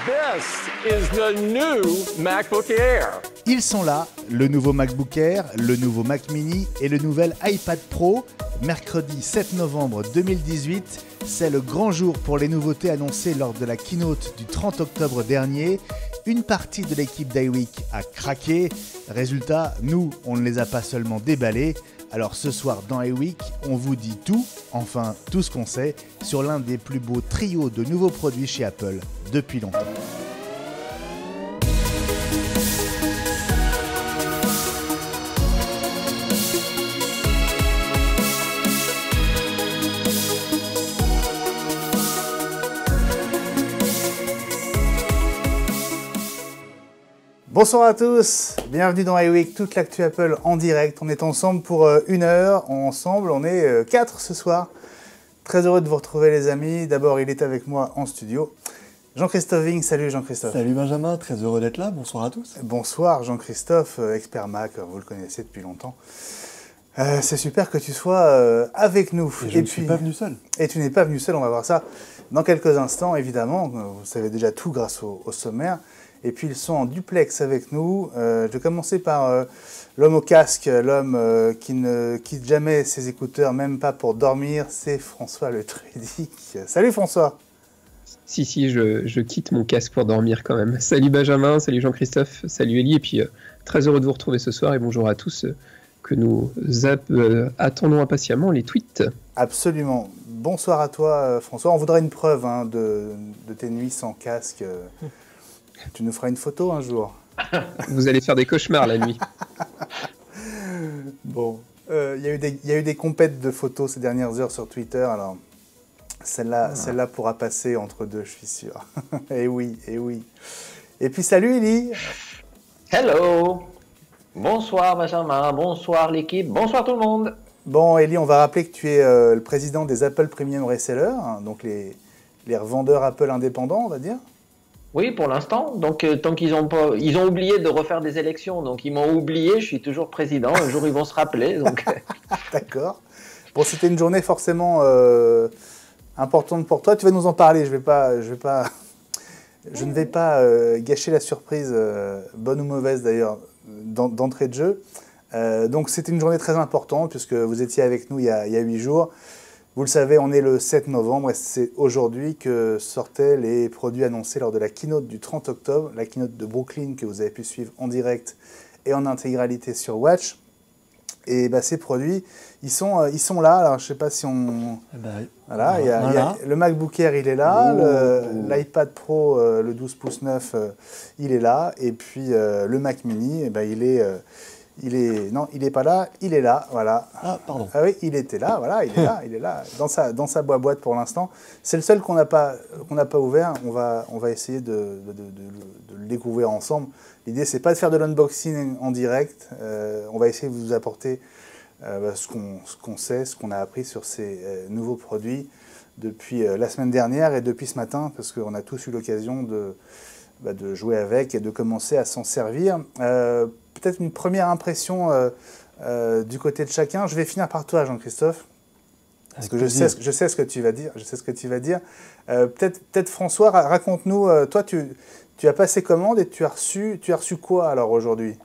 This is the new MacBook Air. Ils sont là, le nouveau MacBook Air, le nouveau Mac Mini et le nouvel iPad Pro. Mercredi 7 novembre 2018, c'est le grand jour pour les nouveautés annoncées lors de la keynote du 30 octobre dernier. Une partie de l'équipe d'iWeek a craqué. Résultat, nous, on ne les a pas seulement déballés. Alors ce soir dans iWeek, on vous dit tout, enfin tout ce qu'on sait, sur l'un des plus beaux trios de nouveaux produits chez Apple depuis longtemps. Bonsoir à tous, bienvenue dans iWeek, toute l'actu Apple en direct. On est ensemble pour une heure, ensemble, on est 4 ce soir. Très heureux de vous retrouver les amis. D'abord, il est avec moi en studio. Jean-Christophe Ving, salut Jean-Christophe. Salut Benjamin, très heureux d'être là, bonsoir à tous. Bonsoir Jean-Christophe, expert Mac, vous le connaissez depuis longtemps. C'est super que tu sois avec nous. Et je ne suis pas venu seul. Et tu n'es pas venu seul, on va voir ça dans quelques instants évidemment. Vous savez déjà tout grâce au sommaire. Et puis ils sont en duplex avec nous. Je vais commencer par l'homme au casque, l'homme qui ne quitte jamais ses écouteurs, même pas pour dormir, c'est François Le Trudic. Salut François. Si, je quitte mon casque pour dormir quand même. Salut Benjamin, salut Jean-Christophe, salut Elie, et puis très heureux de vous retrouver ce soir, et bonjour à tous, que nous attendons impatiemment les tweets. Absolument. Bonsoir à toi François. On voudrait une preuve de tes nuits sans casque. Tu nous feras une photo un jour. Vous allez faire des cauchemars la nuit. Bon, il y a eu des compètes de photos ces dernières heures sur Twitter, alors celle-là pourra passer entre deux, je suis sûr. Eh oui, eh oui. Et puis salut Elie. Hello. Bonsoir Benjamin, bonsoir l'équipe, bonsoir tout le monde. Bon Elie, on va rappeler que tu es le président des Apple Premium Resellers, hein, donc les revendeurs Apple indépendants, on va dire. Oui, pour l'instant. Donc, tant qu'ils ont oublié de refaire des élections, donc ils m'ont oublié. Je suis toujours président. Un jour, ils vont se rappeler. Donc... D'accord. Bon, c'était une journée forcément importante pour toi. Tu vas nous en parler. Je ne vais pas gâcher la surprise, bonne ou mauvaise d'ailleurs, d'entrée de jeu. Donc, c'était une journée très importante puisque vous étiez avec nous il y a 8 jours. Vous le savez, on est le 7 novembre et c'est aujourd'hui que sortaient les produits annoncés lors de la keynote du 30 octobre, la keynote de Brooklyn que vous avez pu suivre en direct et en intégralité sur Watch. Et bah, ces produits, ils sont là. Alors, je ne sais pas si on... Voilà, il y a le MacBook Air, il est là. L'iPad Pro, le 12 pouces 9, il est là. Et puis, le Mac Mini, eh ben, non, il n'est pas là, il est là, voilà. Ah, pardon. Ah oui, il était là, voilà, il est là, dans sa boîte pour l'instant. C'est le seul qu'on n'a pas ouvert. On va essayer de le découvrir ensemble. L'idée, c'est pas de faire de l'unboxing en direct. On va essayer de vous apporter ce qu'on sait, ce qu'on a appris sur ces nouveaux produits depuis la semaine dernière et depuis ce matin, parce qu'on a tous eu l'occasion de jouer avec et de commencer à s'en servir. Peut-être une première impression du côté de chacun. Je vais finir par toi, Jean-Christophe, parce que je sais ce que tu vas dire. Peut-être François, raconte-nous. Toi, tu as passé commande et tu as reçu quoi alors aujourd'hui?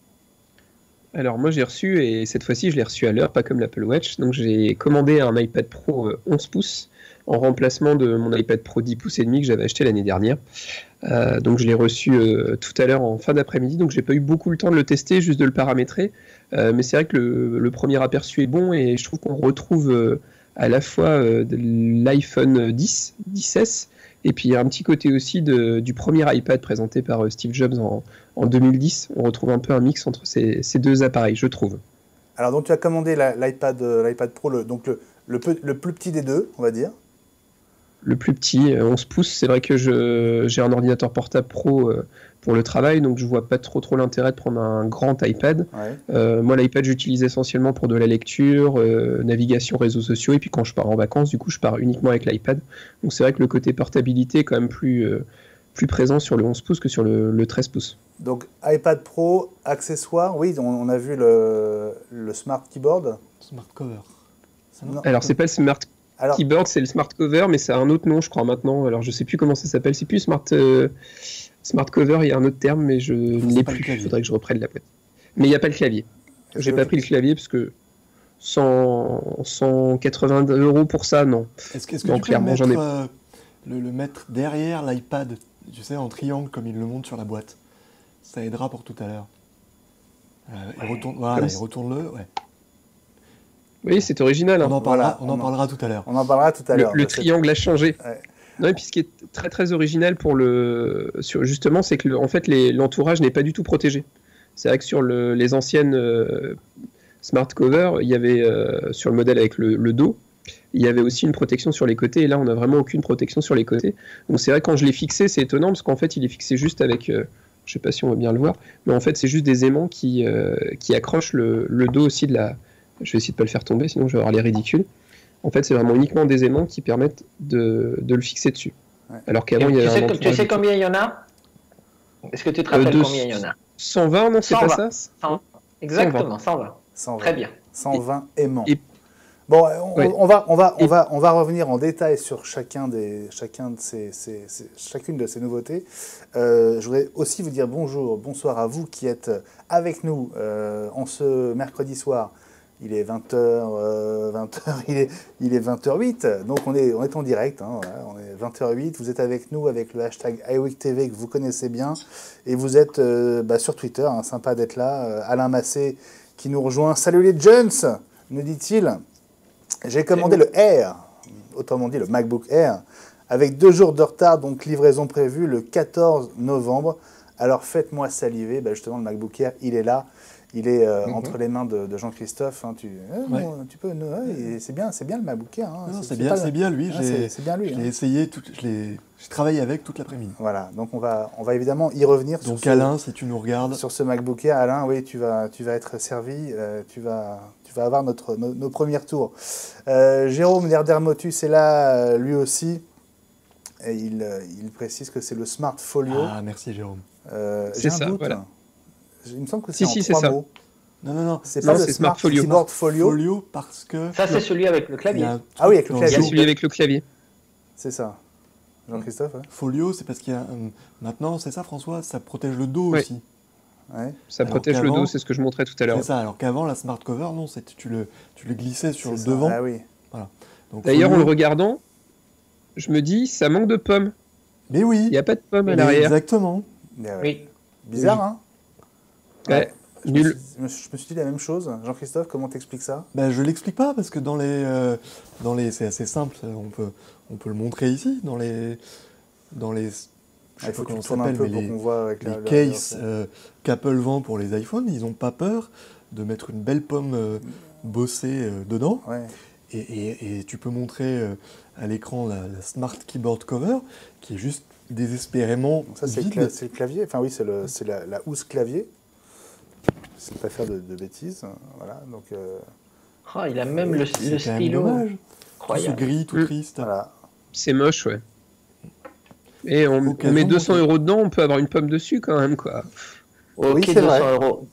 Alors moi j'ai reçu, et cette fois-ci je l'ai reçu à l'heure, pas comme l'Apple Watch. Donc j'ai commandé un iPad Pro 11 pouces en remplacement de mon iPad Pro 10 pouces et demi que j'avais acheté l'année dernière. Donc je l'ai reçu tout à l'heure en fin d'après-midi, donc j'ai pas eu beaucoup le temps de le tester, juste de le paramétrer. Mais c'est vrai que le premier aperçu est bon et je trouve qu'on retrouve à la fois l'iPhone 10, 10S, et puis il y a un petit côté aussi du premier iPad présenté par Steve Jobs en 2010. On retrouve un peu un mix entre ces deux appareils, je trouve. Alors donc tu as commandé l'iPad Pro, donc le plus petit des deux, on va dire. Le plus petit, 11 pouces. C'est vrai que j'ai un ordinateur portable pro pour le travail, donc je vois pas trop l'intérêt de prendre un grand iPad. Ouais. Moi, l'iPad, j'utilise essentiellement pour de la lecture, navigation, réseaux sociaux, et puis quand je pars en vacances, du coup, je pars uniquement avec l'iPad. Donc c'est vrai que le côté portabilité est quand même plus présent sur le 11 pouces que sur le 13 pouces. Donc iPad Pro, accessoires, oui, on a vu le Smart Keyboard. Smart Cover. Alors c'est pas le Smart Alors, Keyboard, c'est le Smart Cover, mais ça a un autre nom, je crois, maintenant. Alors, je sais plus comment ça s'appelle. C'est plus Smart Cover, il y a un autre terme, mais je ne l'ai plus. Il faudrait que je reprenne la boîte. Mais il n'y a pas le clavier. J'ai pas pris le clavier parce que 180 € pour ça, non. Est-ce que Non, tu peux clairement, j'en ai le mettre derrière l'iPad, tu sais, en triangle comme il le montre sur la boîte? Ça aidera pour tout à l'heure. Comme ça. Retourne-le. Ouais. Oui, c'est original. Hein. On en parlera tout à l'heure. on en parlera tout à l'heure. Le triangle a changé. Ouais. Non, et puis ce qui est très très original justement, c'est que en fait l'entourage n'est pas du tout protégé. C'est vrai que sur les anciennes Smart Cover, il y avait sur le modèle avec le dos, il y avait aussi une protection sur les côtés, et là on n'a vraiment aucune protection sur les côtés. Donc c'est vrai que quand je l'ai fixé, c'est étonnant parce qu'en fait il est fixé juste avec, je sais pas si on va bien le voir, mais en fait c'est juste des aimants qui accrochent le dos aussi de la. Je vais essayer de pas le faire tomber, sinon je vais avoir l'air ridicule. En fait, c'est vraiment uniquement des aimants qui permettent de le fixer dessus. Ouais. Alors qu'avant, il y avait Tu sais combien il y en a? Est-ce que tu te rappelles combien il y en a? 120, non, c'est pas 120. ça? 100. Exactement, 120. 120. Très bien. 120 aimants. Et- Bon, Ouais. on va revenir en détail sur chacune de ces nouveautés. Je voudrais aussi vous dire bonsoir à vous qui êtes avec nous en ce mercredi soir. Il est 20h, il est 20h08, donc on est en direct, hein, voilà, on est 20h08, vous êtes avec nous avec le hashtag iWeekTV que vous connaissez bien, et vous êtes sur Twitter, hein, sympa d'être là, Alain Massé qui nous rejoint. Salut les Jones, nous dit-il. J'ai commandé le Air, autrement dit le MacBook Air, avec 2 jours de retard, donc livraison prévue le 14 novembre. Alors faites-moi saliver, justement le MacBook Air, il est là. Il est entre les mains de Jean-Christophe. Hein, tu peux. C'est bien le MacBook Air. Hein, C'est bien lui. C'est bien lui. Je l'ai essayé, j'ai travaillé avec toute l'après-midi. Voilà. Donc on va évidemment y revenir. Donc Alain, si tu nous regardes, sur ce MacBook Air, Alain, oui, tu vas être servi. Tu vas avoir nos premiers tours. Jérôme Lerdermotus est là, lui aussi. Et il précise que c'est le Smart Folio. Ah, merci Jérôme. J'ai un doute. Voilà. Il me semble que c'est en c'est 3 ça. mots. Non. C'est pas le c'est Smart Folio. Keyboard Folio. Folio parce que... Ça, c'est celui avec le clavier. Ah oui, avec le Non, clavier. C'est celui avec le clavier. C'est ça. Jean-Christophe, ouais. Folio, c'est parce qu'il y a... maintenant, c'est ça François, ça protège le dos Ouais. aussi. Ouais. Ça Alors protège le qu'avant- dos, c'est ce que je montrais tout à l'heure. C'est ça, alors qu'avant, la Smart Cover, non, tu le glissais sur le C'est ça. devant. Ah oui. Donc, D'ailleurs, en Folio- le regardant, je me dis, ça manque de pommes. Mais oui, Il n'y a pas de pommes à mais l'arrière. exactement. Oui. Bizarre, hein. Ouais. Nul. Je me suis dit la même chose. Jean-Christophe, comment t'expliques ça? Je l'explique pas parce que dans les c'est assez simple, on peut le montrer ici dans les je sais Il faut pas que tu comment ça tournes un s'appelle, peu mais pour qu'on voit avec les la cases qu'Apple vend pour les iPhones, ils n'ont pas peur de mettre une belle pomme bossée dedans. Ouais. Et tu peux montrer à l'écran la Smart Keyboard Cover qui est juste désespérément Donc ça, c'est vide. le clavier. Enfin, oui, c'est la housse clavier. Je ne pas faire de bêtises. Voilà. Donc, Oh, il a même le C'est quand même stylo. dommage. Tout ce Incroyable. gris, tout triste. voilà. C'est moche, ouais. Et on Occasion met de 200 monter. € dedans, on peut avoir une pomme dessus quand même, quoi. Ok, Oui, c'est 200 vrai. euros.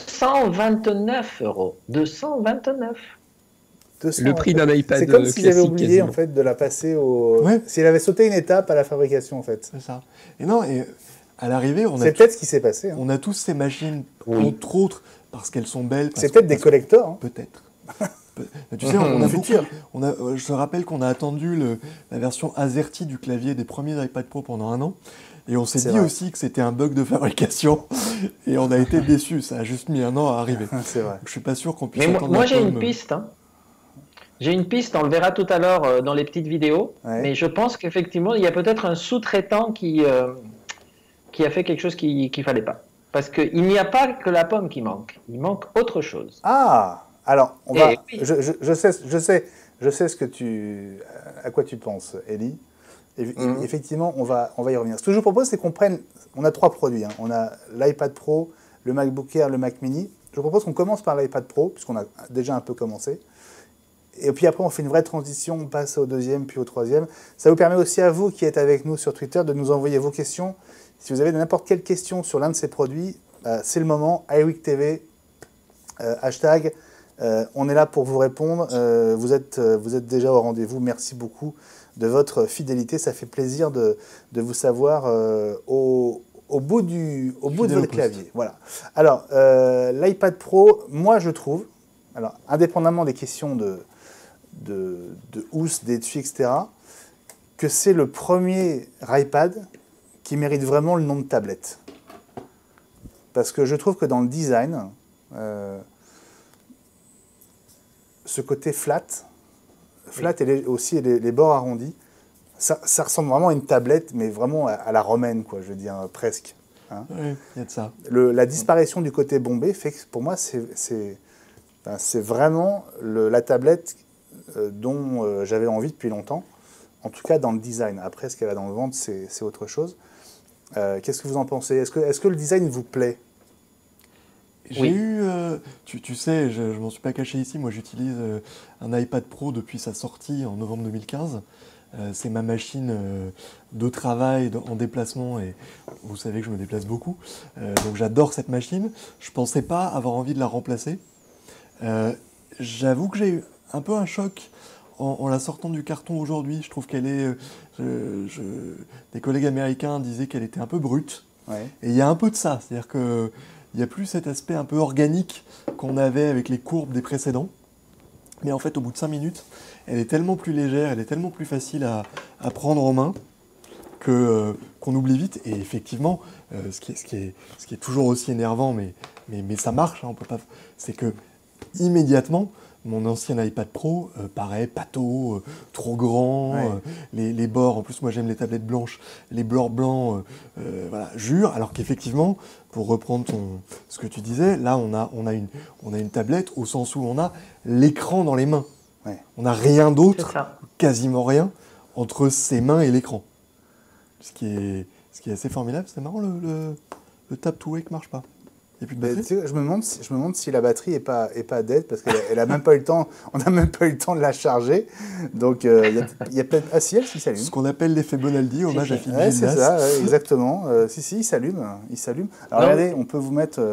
229 euros. 229. 200 Le prix d'un iPad C'est comme s'ils avaient classique, oublié quasiment. en fait de la passer au. Ouais. S'il avait sauté une étape à la fabrication en fait. C'est ça. Et non, et à l'arrivée, C'est peut-être ce qui s'est passé. Hein. on a tous ces machines, Oui. entre autres, parce qu'elles sont belles. parce C'est que- peut-être des parce- collecteurs. Hein. Peut-être. Tu sais, on a beaucoup. Futur. Je te rappelle qu'on a attendu la version AZERTY du clavier des premiers iPad Pro pendant 1 an. Et on s'est C'est dit vrai. aussi que c'était un bug de fabrication. Et on a été déçus. Ça a juste mis 1 an à arriver. C'est vrai. Je suis pas sûr qu'on puisse Mais attendre moi la j'ai une pomme. piste. Hein. J'ai une piste, on le verra tout à l'heure dans les petites vidéos. Ouais. Mais je pense qu'effectivement, il y a peut-être un sous-traitant qui a fait quelque chose qu'il ne fallait pas. Parce qu'il n'y a pas que la pomme qui manque. Il manque autre chose. Ah. Alors, on Eh va. oui. Je sais à quoi tu penses, Ellie. Effectivement, on va y revenir. Ce que je vous propose, c'est qu'on prenne. On a 3 produits. Hein. On a l'iPad Pro, le MacBook Air, le Mac Mini. Je vous propose qu'on commence par l'iPad Pro, puisqu'on a déjà un peu commencé. Et puis après, on fait une vraie transition, on passe au deuxième, puis au troisième. Ça vous permet aussi à vous qui êtes avec nous sur Twitter de nous envoyer vos questions. Si vous avez n'importe quelle question sur l'un de ces produits, c'est le moment. iWeekTV, hashtag On est là pour vous répondre. Vous êtes déjà au rendez-vous. Merci beaucoup de votre fidélité. Ça fait plaisir de vous savoir au bout de votre clavier. Voilà. Alors, l'iPad Pro, moi je trouve, alors indépendamment des questions de housse, d'étui, etc., que c'est le premier iPad qui mérite vraiment le nom de tablette. Parce que je trouve que dans le design, ce côté flat et aussi les bords arrondis, ça ressemble vraiment à une tablette, mais vraiment à la romaine, quoi, je veux dire, presque. Hein. Oui, il y a de ça. La disparition du côté bombé fait que pour moi, c'est vraiment la tablette dont j'avais envie depuis longtemps, en tout cas dans le design. Après, ce qu'elle a dans le ventre, c'est autre chose. Qu'est-ce que vous en pensez? Est-ce que le design vous plaît? J'ai eu, tu sais, je m'en suis pas caché ici, moi j'utilise un iPad Pro depuis sa sortie en novembre 2015. C'est ma machine de travail en déplacement et vous savez que je me déplace beaucoup. Donc j'adore cette machine. Je pensais pas avoir envie de la remplacer. J'avoue que j'ai eu un peu un choc en la sortant du carton aujourd'hui. Je trouve qu'elle est... des collègues américains disaient qu'elle était un peu brute. Ouais. Et il y a un peu de ça. C'est-à-dire qu'il n'y a plus cet aspect un peu organique qu'on avait avec les courbes des précédents. Mais en fait, au bout de 5 minutes, elle est tellement plus légère, elle est tellement plus facile à prendre en main qu'on oublie vite. Et effectivement, ce qui est toujours aussi énervant, mais ça marche, hein, on peut pas... c'est que immédiatement, mon ancien iPad Pro paraît pâteau, trop grand, Ouais. Les bords, en plus moi j'aime les tablettes blanches, les bords blancs voilà, jurent, alors qu'effectivement, pour reprendre ce que tu disais, là on a une tablette au sens où on a l'écran dans les mains. Ouais. On n'a rien d'autre, C'est ça. quasiment rien, entre ses mains et l'écran. Ce qui est assez formidable. C'est marrant, le Tap to Wake marche pas. Il n'y a plus de Ben, batterie. tu sais, je me demande si la batterie est pas dead, parce qu'elle a même pas eu le temps, on n'a même pas eu le temps de la charger. Donc il y a peut-être... Ah si, elle s'allume. Ce qu'on appelle l'effet Bonaldi, hommage à Philippe Ouais, c'est Gildas. ça, ouais, exactement. Si, il s'allume. Alors Non. regardez, on peut vous mettre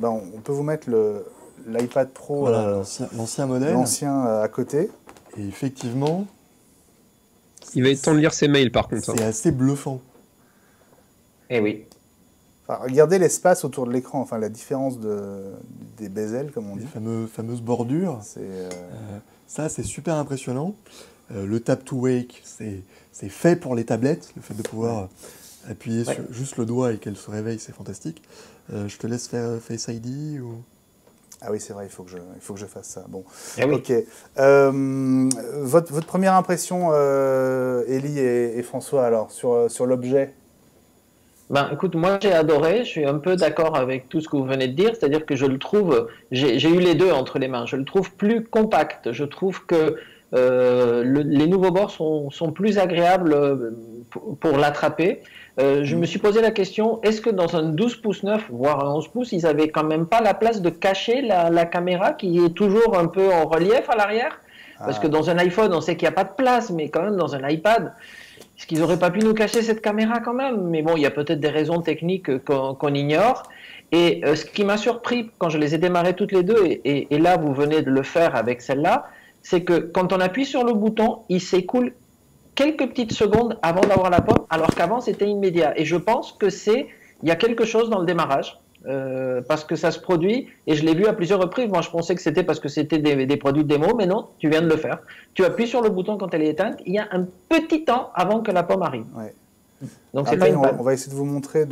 l'iPad Pro, Voilà, l'ancien modèle. l'ancien à côté. Et effectivement, Il va être temps de lire ses mails par contre. c'est hein. assez bluffant. Eh oui. Enfin, regardez l'espace autour de l'écran, enfin la différence des bezels, comme on Les dit. fameuses bordures. C'est Ça, c'est super impressionnant. Le Tap to Wake, c'est fait pour les tablettes. Le fait de pouvoir appuyer Ouais. sur juste le doigt et qu'elle se réveille, c'est fantastique. Je te laisse faire Face ID ou... Ah oui, c'est vrai, il faut que je fasse ça. Bon, Eh oui. ok. Votre première impression, Élie et François, alors sur l'objet. Ben, écoute, moi j'ai adoré, je suis un peu d'accord avec tout ce que vous venez de dire, c'est-à-dire que je le trouve, j'ai eu les deux entre les mains, je le trouve plus compact, je trouve que les nouveaux bords sont plus agréables pour l'attraper. Je me suis posé la question, est-ce que dans un 12 pouces 9, voire un 11 pouces, ils avaient quand même pas la place de cacher la caméra qui est toujours un peu en relief à l'arrière? Parce que dans un iPhone, on sait qu'il n'y a pas de place, mais quand même dans un iPad, est-ce qu'ils n'auraient pas pu nous cacher cette caméra quand même? Mais bon, il y a peut-être des raisons techniques qu'on ignore. Et ce qui m'a surpris quand je les ai démarrées toutes les deux, et là vous venez de le faire avec celle-là, c'est que quand on appuie sur le bouton, il s'écoule quelques petites secondes avant d'avoir la pomme, alors qu'avant c'était immédiat. Et je pense que il y a quelque chose dans le démarrage. Parce que ça se produit, et je l'ai vu à plusieurs reprises. Moi, je pensais que c'était parce que c'était des produits de démo, mais non, tu viens de le faire. Tu appuies sur le bouton quand elle est éteinte, il y a un petit temps avant que la pomme arrive. Ouais. Donc, c'est pas Après, une panne. on va essayer de vous montrer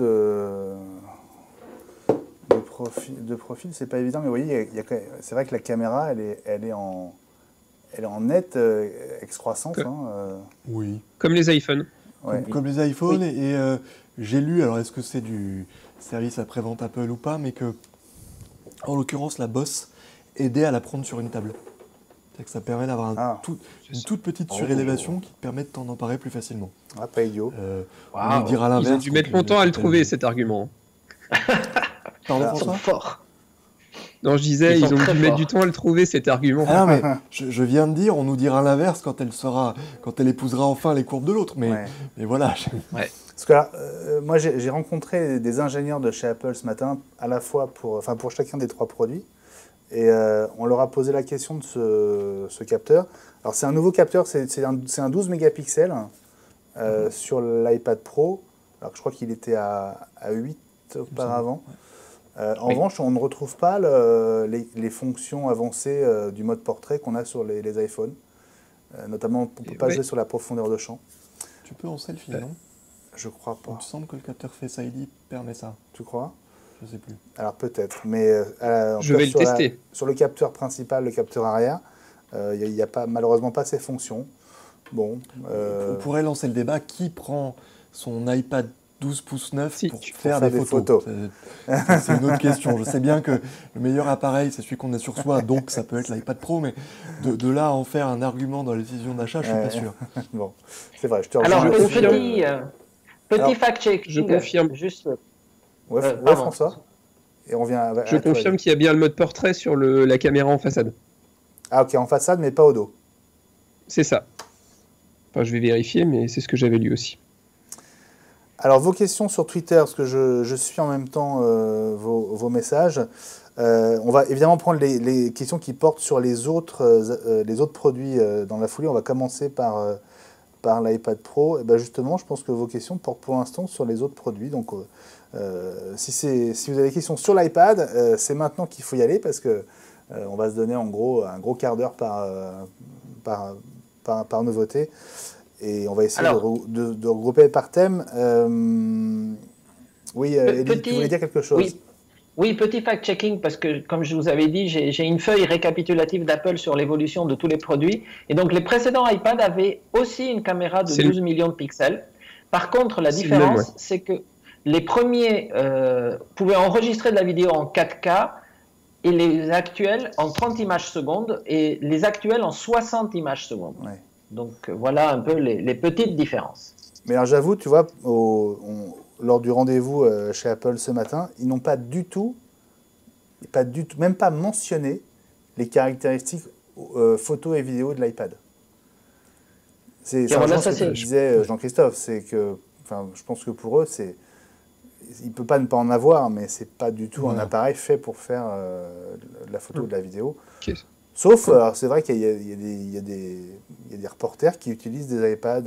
de profil, c'est pas évident, mais vous voyez, c'est vrai que la caméra, elle est en nette excroissance. Que- Hein, Oui. Comme les iPhones. ouais. Comme les iPhones, et j'ai lu, alors est-ce que c'est du service après-vente Apple ou pas, mais que, en l'occurrence, la Boss aidait à la prendre sur une table. C'est-à-dire que ça permet d'avoir une toute petite surélévation qui te permet de t'en emparer plus facilement. Ah, pas idiot. On nous dira Ils l'inverse. ont dû mettre longtemps à le trouver cet argument. Pardon, Ah. Ils sont François forts. Non, je disais, Ils ils sont ont très dû mettre forts. du temps à le trouver cet argument. Ah non, mais je viens de dire, on nous dira l'inverse quand elle épousera enfin les courbes de l'autre. Mais, Ouais. mais voilà. Parce que là, moi, j'ai rencontré des ingénieurs de chez Apple ce matin, à la fois pour chacun des trois produits. Et on leur a posé la question de ce capteur. Alors c'est un nouveau capteur, c'est un 12 mégapixels sur l'iPad Pro. Alors que je crois qu'il était à 8 auparavant. En revanche, on ne retrouve pas les fonctions avancées du mode portrait qu'on a sur les iPhones. Notamment, on ne peut pas jouer sur la profondeur de champ. Tu peux en selfie, non? Je crois pas. Il me semble que le capteur Face ID permet ça. Tu crois? Je sais plus. Alors peut-être, mais je vais le tester. Sur le capteur principal, le capteur arrière, il n'y a malheureusement pas ces fonctions. Bon, On pourrait lancer le débat, qui prend son iPad 12 pouces 9 pour faire des photos. C'est une autre question. Je sais bien que le meilleur appareil, c'est celui qu'on a sur soi, donc ça peut être l'iPad Pro, mais de là à en faire un argument dans la décision d'achat, je suis pas sûr. Bon, c'est vrai, je te Alors, rejoins. petit fact-check. Je confirme. Juste. Ouais, François. Et on vient je confirme qu'il y a bien le mode portrait sur la caméra en façade. Ah ok, en façade, mais pas au dos. C'est ça. Enfin, je vais vérifier, mais c'est ce que j'avais lu aussi. Alors, vos questions sur Twitter, parce que je suis en même temps vos messages. On va évidemment prendre les questions qui portent sur les autres produits dans la foulée. On va commencer par l'iPad Pro. Et ben justement, je pense que vos questions portent pour l'instant sur les autres produits. Donc, si vous avez des questions sur l'iPad, c'est maintenant qu'il faut y aller, parce que on va se donner en gros un gros quart d'heure par nouveauté. Et on va essayer de regrouper par thème. Oui, Elie, tu voulais dire quelque chose? Oui, petit fact-checking, parce que, comme je vous avais dit, j'ai une feuille récapitulative d'Apple sur l'évolution de tous les produits. Et donc, les précédents iPad avaient aussi une caméra de 12 millions de pixels. Par contre, la différence, c'est que les premiers pouvaient enregistrer de la vidéo en 4K, et les actuels en 30 images secondes, et les actuels en 60 images secondes. Ouais. Donc voilà un peu les petites différences. Mais alors j'avoue, tu vois, lors du rendez-vous chez Apple ce matin, ils n'ont pas du tout, même pas mentionné les caractéristiques photo et vidéo de l'iPad. C'est ce que disait Jean-Christophe, c'est que, je pense que pour eux, il ne peut pas ne pas en avoir, mais ce n'est pas du tout un appareil fait pour faire de la photo ou de la vidéo. Okay. Sauf, c'est vrai qu'il y a des reporters qui utilisent des iPads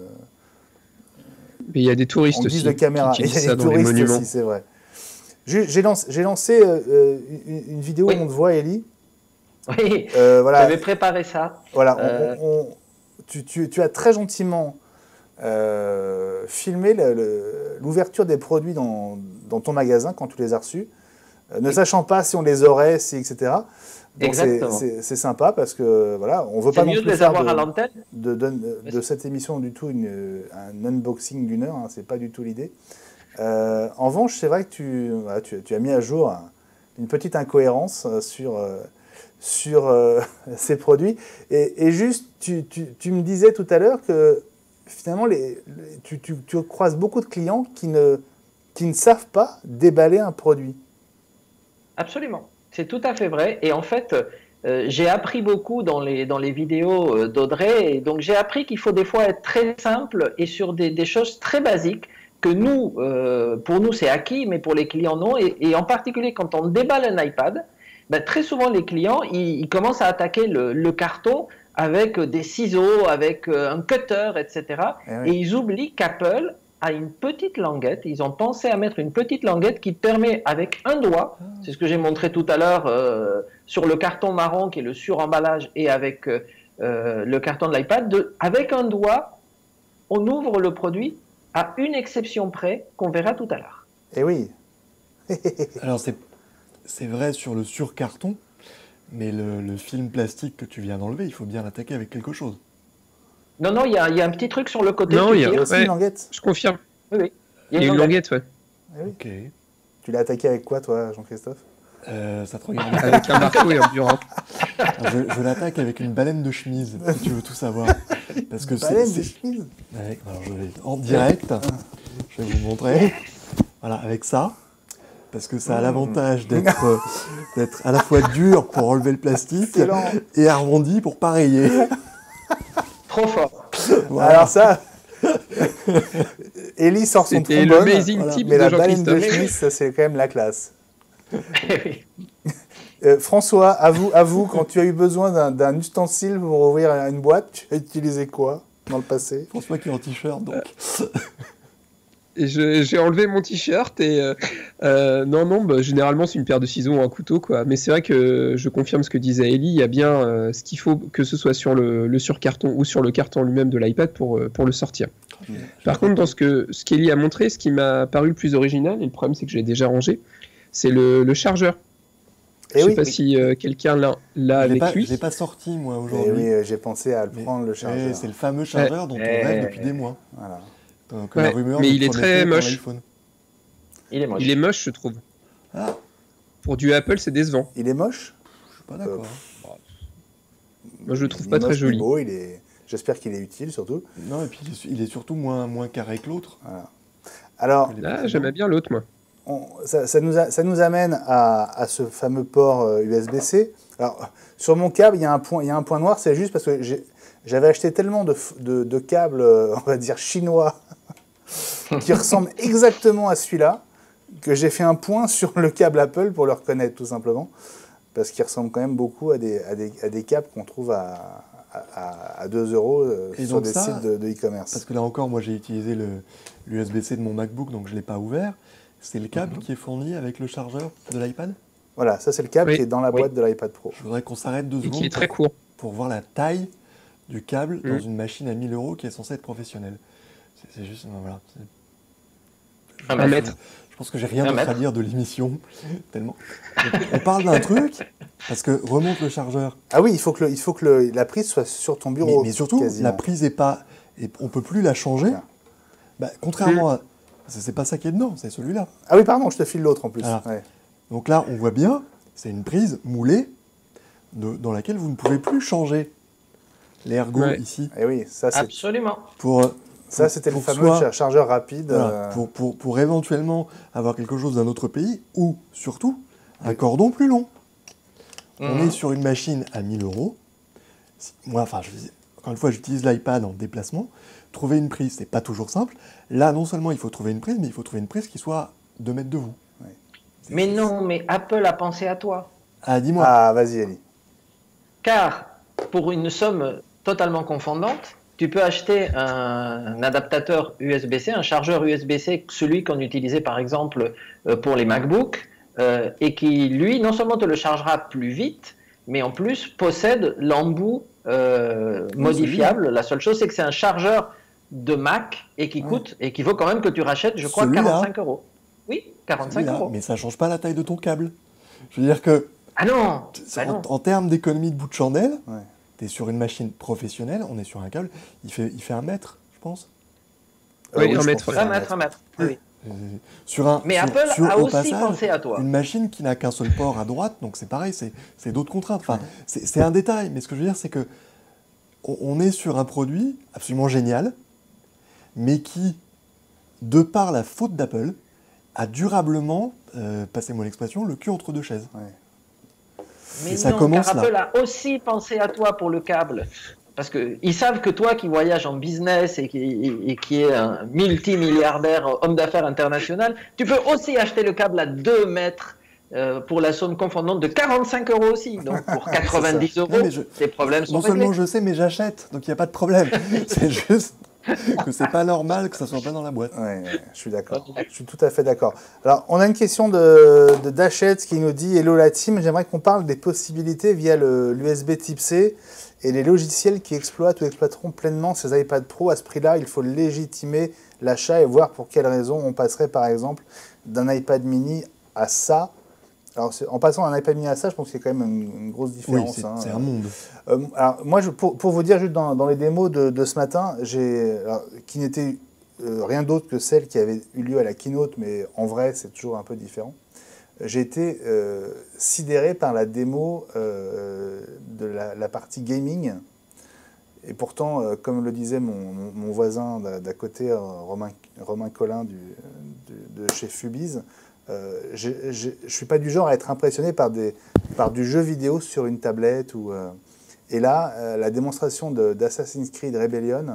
mais il y a des touristes en guise aussi de caméra. Qui utilisent il y a des touristes aussi, c'est vrai. J'ai lancé une vidéo où on te voit, Elie. Oui, voilà. J'avais préparé ça. Voilà, tu as très gentiment filmé l'ouverture des produits dans ton magasin quand tu les as reçus, ne sachant pas si on les aurait, etc. Donc c'est sympa, parce que voilà, on ne veut pas non plus faire de cette émission du tout un unboxing d'une heure, hein, c'est pas du tout l'idée. En revanche, c'est vrai que tu as mis à jour une petite incohérence sur ces produits. Et juste, tu me disais tout à l'heure que finalement, tu croises beaucoup de clients qui ne savent pas déballer un produit. Absolument. C'est tout à fait vrai. Et en fait, j'ai appris beaucoup dans les vidéos d'Audrey. Et donc, j'ai appris qu'il faut des fois être très simple et sur des choses très basiques que pour nous, c'est acquis, mais pour les clients, non. Et en particulier, quand on déballe un iPad, très souvent, les clients, ils commencent à attaquer le carton avec des ciseaux, avec un cutter, etc. Et ils oublient qu'Apple a une petite languette. Ils ont pensé à mettre une petite languette qui permet, avec un doigt, c'est ce que j'ai montré tout à l'heure sur le carton marron qui est le suremballage et avec le carton de l'iPad, avec un doigt, on ouvre le produit à une exception près qu'on verra tout à l'heure. Eh oui. Alors c'est vrai sur le surcarton, mais le film plastique que tu viens d'enlever, il faut bien l'attaquer avec quelque chose. Non, il y a un petit truc sur le côté. Non, il y a aussi une languette. Je confirme. Oui. Il y a une languette, ouais. Oui. Ok. Tu l'as attaqué avec quoi, toi, Jean-Christophe? Ça te regarde. Avec un marteau et un bureau. Je l'attaque avec une baleine de chemise, si tu veux tout savoir. Parce que baleine de chemise. Alors je vais en direct. Je vais vous montrer. Voilà, avec ça. Parce que ça a l'avantage d'être à la fois dur pour enlever le plastique et arrondi pour pas rayer. Trop fort. Voilà. Alors ça, Elie sort son trombone, l'amazing type mais de la baleine de Jean-Christophe. chemise, ça c'est quand même la classe. François, avoue, quand tu as eu besoin d'un ustensile pour ouvrir une boîte, tu as utilisé quoi dans le passé? François qui est en t-shirt, donc. Et j'ai enlevé mon t-shirt et non, bah, généralement c'est une paire de ciseaux ou un couteau, quoi. Mais c'est vrai que je confirme ce que disait Ellie, il y a bien ce qu'il faut, que ce soit sur le surcarton ou sur le carton lui-même de l'iPad pour le sortir. Par contre, dans ce qu'Ellie a montré, ce qui m'a paru le plus original, et le problème c'est que je l'ai déjà rangé, c'est le chargeur. Je ne sais pas si quelqu'un l'a avec lui. Je l'ai pas sorti, moi, Et aujourd'hui. oui, j'ai pensé à le prendre, le chargeur. C'est le fameux chargeur dont on rêve depuis des mois. Voilà. Donc, la rumeur mais nous il est promettait très pour moche. l'iPhone. Il est moche. Il est moche, je trouve. Ah, Pour du Apple, c'est décevant. Il est moche? je suis pas d'accord. Moi, je le trouve Il pas est très moche, joli. il est beau, j'espère qu'il est utile, surtout. Non, et puis il est surtout moins carré que l'autre. Voilà. Alors, Là, j'aimais bien l'autre, moi. ça nous amène à ce fameux port USB-C. Alors, sur mon câble, il y a un point noir, c'est juste parce que j'avais acheté tellement de câbles, on va dire chinois, qui ressemblent exactement à celui-là, que j'ai fait un point sur le câble Apple pour le reconnaître, tout simplement. Parce qu'il ressemble quand même beaucoup à des câbles qu'on trouve à 2 euros sur des sites de e-commerce. Parce que là encore, moi j'ai utilisé l'USB-C de mon MacBook, donc je ne l'ai pas ouvert. C'est le câble qui est fourni avec le chargeur de l'iPad. Voilà, ça c'est le câble Oui. qui est dans la boîte de l'iPad Pro. Je voudrais qu'on s'arrête 2 Et secondes qui est très court. pour voir la taille du câble dans une machine à 1000 euros qui est censée être professionnelle. C'est juste... Voilà. Un mètre. Je pense que j'ai rien d'autre à dire de l'émission. Tellement. On parle d'un truc, parce que remonte le chargeur. Ah oui, il faut que la prise soit sur ton bureau. Mais surtout, quasiment. la prise est pas... Et on peut plus la changer. Tiens. Bah, contrairement à... C'est pas ça qui est dedans, c'est celui-là. Ah oui, pardon, je te file l'autre en plus. Ah. Ouais. Donc là, on voit bien, c'est une prise moulée dans laquelle vous ne pouvez plus changer l'ergot Ouais. ici. Et oui, ça Absolument. c'était le pour fameux soit- chargeur rapide. Voilà, pour éventuellement avoir quelque chose d'un autre pays ou surtout un cordon plus long. On est sur une machine à 1000 euros. Moi, enfin, encore une fois, j'utilise l'iPad en déplacement. Trouver une prise, c'est pas toujours simple. Là, non seulement il faut trouver une prise, mais il faut trouver une prise qui soit 2 mètres de vous. Mais non, mais Apple a pensé à toi. Ah, dis-moi. Ah, vas-y, Ellie. Car pour une somme totalement confondante, tu peux acheter un adaptateur USB-C, un chargeur USB-C, celui qu'on utilisait par exemple pour les MacBooks, et qui, lui, non seulement te le chargera plus vite, mais en plus possède l'embout modifiable. La seule chose, c'est que c'est un chargeur de Mac et qui coûte et qui vaut quand même que tu rachètes, je crois, Celui-là. 45 euros. Oui, 45 Celui-là, euros. mais ça change pas la taille de ton câble. Je veux dire que Ah non, bah non. en termes d'économie de bout de chandelle, Ouais. tu es sur une machine professionnelle, on est sur un câble, il fait 1 mètre, je pense. Oui, je un pense mètre, que ouais. c'est Un mètre. Oui. Mais Mais Apple a au aussi passage, pensé à toi. Une machine qui n'a qu'un seul port à droite, donc c'est pareil, c'est d'autres contraintes. Enfin, c'est un détail, mais ce que je veux dire, c'est que on est sur un produit absolument génial, mais qui, de par la faute d'Apple, a durablement, passez-moi l'expression, le cul entre deux chaises. Mais Et ça non, commence car là. Apple a aussi pensé à toi pour le câble. Parce qu'ils savent que toi qui voyages en business et qui est un multimilliardaire homme d'affaires international, tu peux aussi acheter le câble à 2 mètres pour la somme confondante de 45 euros aussi. Donc pour 90 euros, Non, mais tes problèmes sont Non réglés. seulement je sais, mais j'achète, donc il n'y a pas de problème. C'est juste que c'est pas normal que ça soit pas dans la boîte. Ouais, je suis d'accord. Je suis tout à fait d'accord. Alors, on a une question de Dachette qui nous dit « Hello la team, j'aimerais qu'on parle des possibilités via l'USB type C et les logiciels qui exploitent ou exploiteront pleinement ces iPad Pro. À ce prix-là, il faut légitimer l'achat et voir pour quelles raisons on passerait par exemple d'un iPad mini à ça. » Alors, en passant d'un iPad mini à ça, je pense qu'il y a quand même une grosse Oui, différence. c'est un monde. Alors, moi, pour vous dire, juste dans les démos de ce matin, qui n'étaient rien d'autre que celles qui avaient eu lieu à la keynote, mais en vrai, c'est toujours un peu différent, j'ai été sidéré par la démo de la partie gaming. Et pourtant, comme le disait mon voisin d'à côté, Romain Collin de chez Fubiz, je ne suis pas du genre à être impressionné par du jeu vidéo sur une tablette. Et là, la démonstration d'Assassin's Creed Rebellion,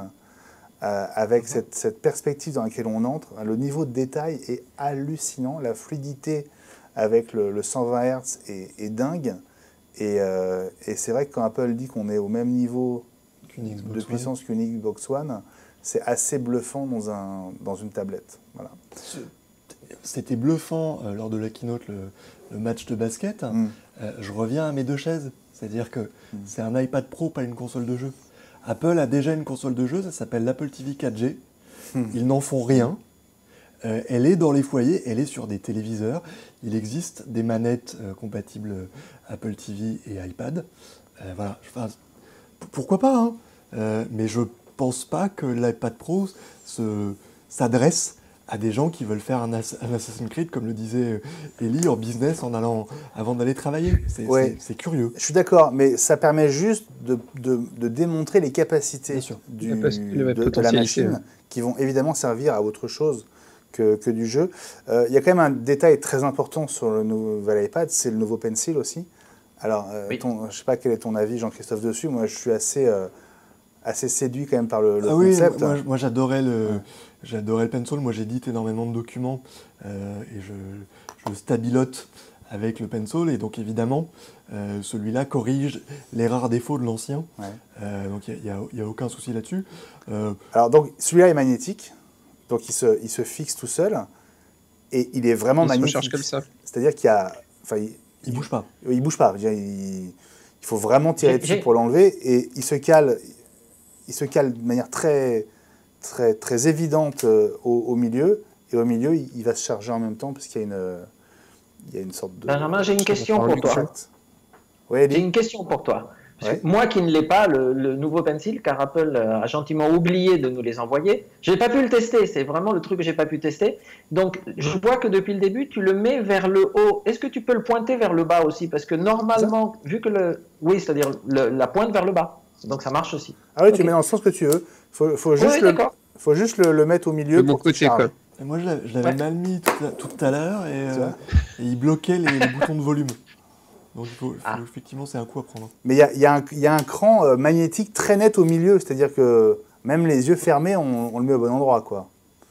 avec cette perspective dans laquelle on entre, le niveau de détail est hallucinant, la fluidité avec le 120 Hz est dingue. Et c'est vrai que quand Apple dit qu'on est au même niveau de puissance qu'une Xbox One, c'est assez bluffant dans une tablette. Voilà. C'était bluffant lors de la keynote, le match de basket. Je reviens à mes deux chaises. C'est-à-dire que c'est un iPad Pro, pas une console de jeu. Apple a déjà une console de jeu, ça s'appelle l'Apple TV 4G. Ils n'en font rien. Elle est dans les foyers, elle est sur des téléviseurs. Il existe des manettes compatibles Apple TV et iPad. Voilà. Enfin, pourquoi pas, hein, mais je pense pas que l'iPad Pro s'adresse à des gens qui veulent faire un Assassin's Creed, comme le disait Ellie, en business avant d'aller travailler. C'est curieux. Je suis d'accord, mais ça permet juste de démontrer les capacités de la machine qui vont évidemment servir à autre chose que du jeu. Il y a quand même un détail très important sur le nouvel iPad, c'est le nouveau Pencil aussi. Alors, je ne sais pas quel est ton avis, Jean-Christophe, dessus. Moi, je suis assez séduit quand même par le concept. Oui, moi j'adorais le Pencil. Moi, j'édite énormément de documents et je stabilote avec le Pencil. Et donc, évidemment, celui-là corrige les rares défauts de l'ancien. Donc, il n'y a aucun souci là-dessus. Alors, donc, celui-là est magnétique. Donc, il se fixe tout seul. Et il est vraiment magnétique. Il se recharge comme ça. C'est-à-dire qu'il y a... Il bouge pas. Il bouge pas. Il faut vraiment tirer dessus pour l'enlever. Et il se cale de manière très, très, très évidente au milieu. Et au milieu, il va se charger en même temps parce qu'il y a une sorte de... Benjamin, j'ai une question pour toi. Oui, j'ai une question pour toi. Moi qui ne l'ai pas, le nouveau Pencil, car Apple a gentiment oublié de nous les envoyer, je n'ai pas pu le tester, c'est vraiment le truc que je n'ai pas pu tester. Donc je vois que depuis le début, tu le mets vers le haut. Est-ce que tu peux le pointer vers le bas aussi? Parce que normalement, vu que oui, c'est-à-dire la pointe vers le bas, donc ça marche aussi. Ah oui, tu mets dans le sens que tu veux. Faut juste le mettre au milieu pour qu'il charge. Et moi, je l'avais mal mis tout à l'heure et il bloquait les boutons de volume. Donc effectivement, c'est un coup à prendre. Mais il y a un cran magnétique très net au milieu, c'est-à-dire que même les yeux fermés, on le met au bon endroit, quoi.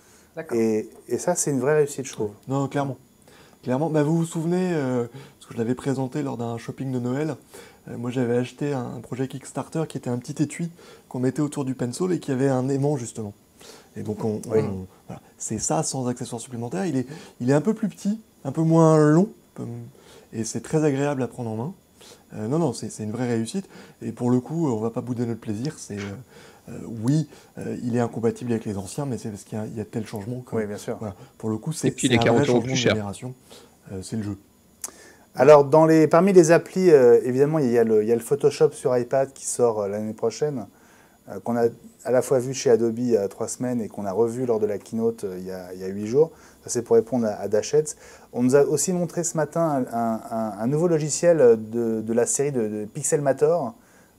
Et ça, c'est une vraie réussite, je trouve. Non, clairement. Bah, vous vous souvenez, parce que je l'avais présenté lors d'un shopping de Noël, moi j'avais acheté un projet Kickstarter qui était un petit étui qu'on mettait autour du Pencil et qui avait un aimant, justement. Et donc, voilà. C'est ça sans accessoires supplémentaires. Il est un peu plus petit, un peu moins long. Et c'est très agréable à prendre en main. Non, c'est une vraie réussite. Et pour le coup, on ne va pas bouder notre plaisir. Oui, il est incompatible avec les anciens, mais c'est parce qu'il y a tel changement. Oui, bien sûr. Voilà. Pour le coup, c'est un vrai changement de génération. C'est le jeu. Alors, parmi les applis, évidemment, il y a le Photoshop sur iPad qui sort l'année prochaine, qu'on a à la fois vu chez Adobe il y a 3 semaines et qu'on a revu lors de la keynote il y a 8 jours. Ça, c'est pour répondre à Dashets. On nous a aussi montré ce matin un nouveau logiciel de la série de Pixelmator,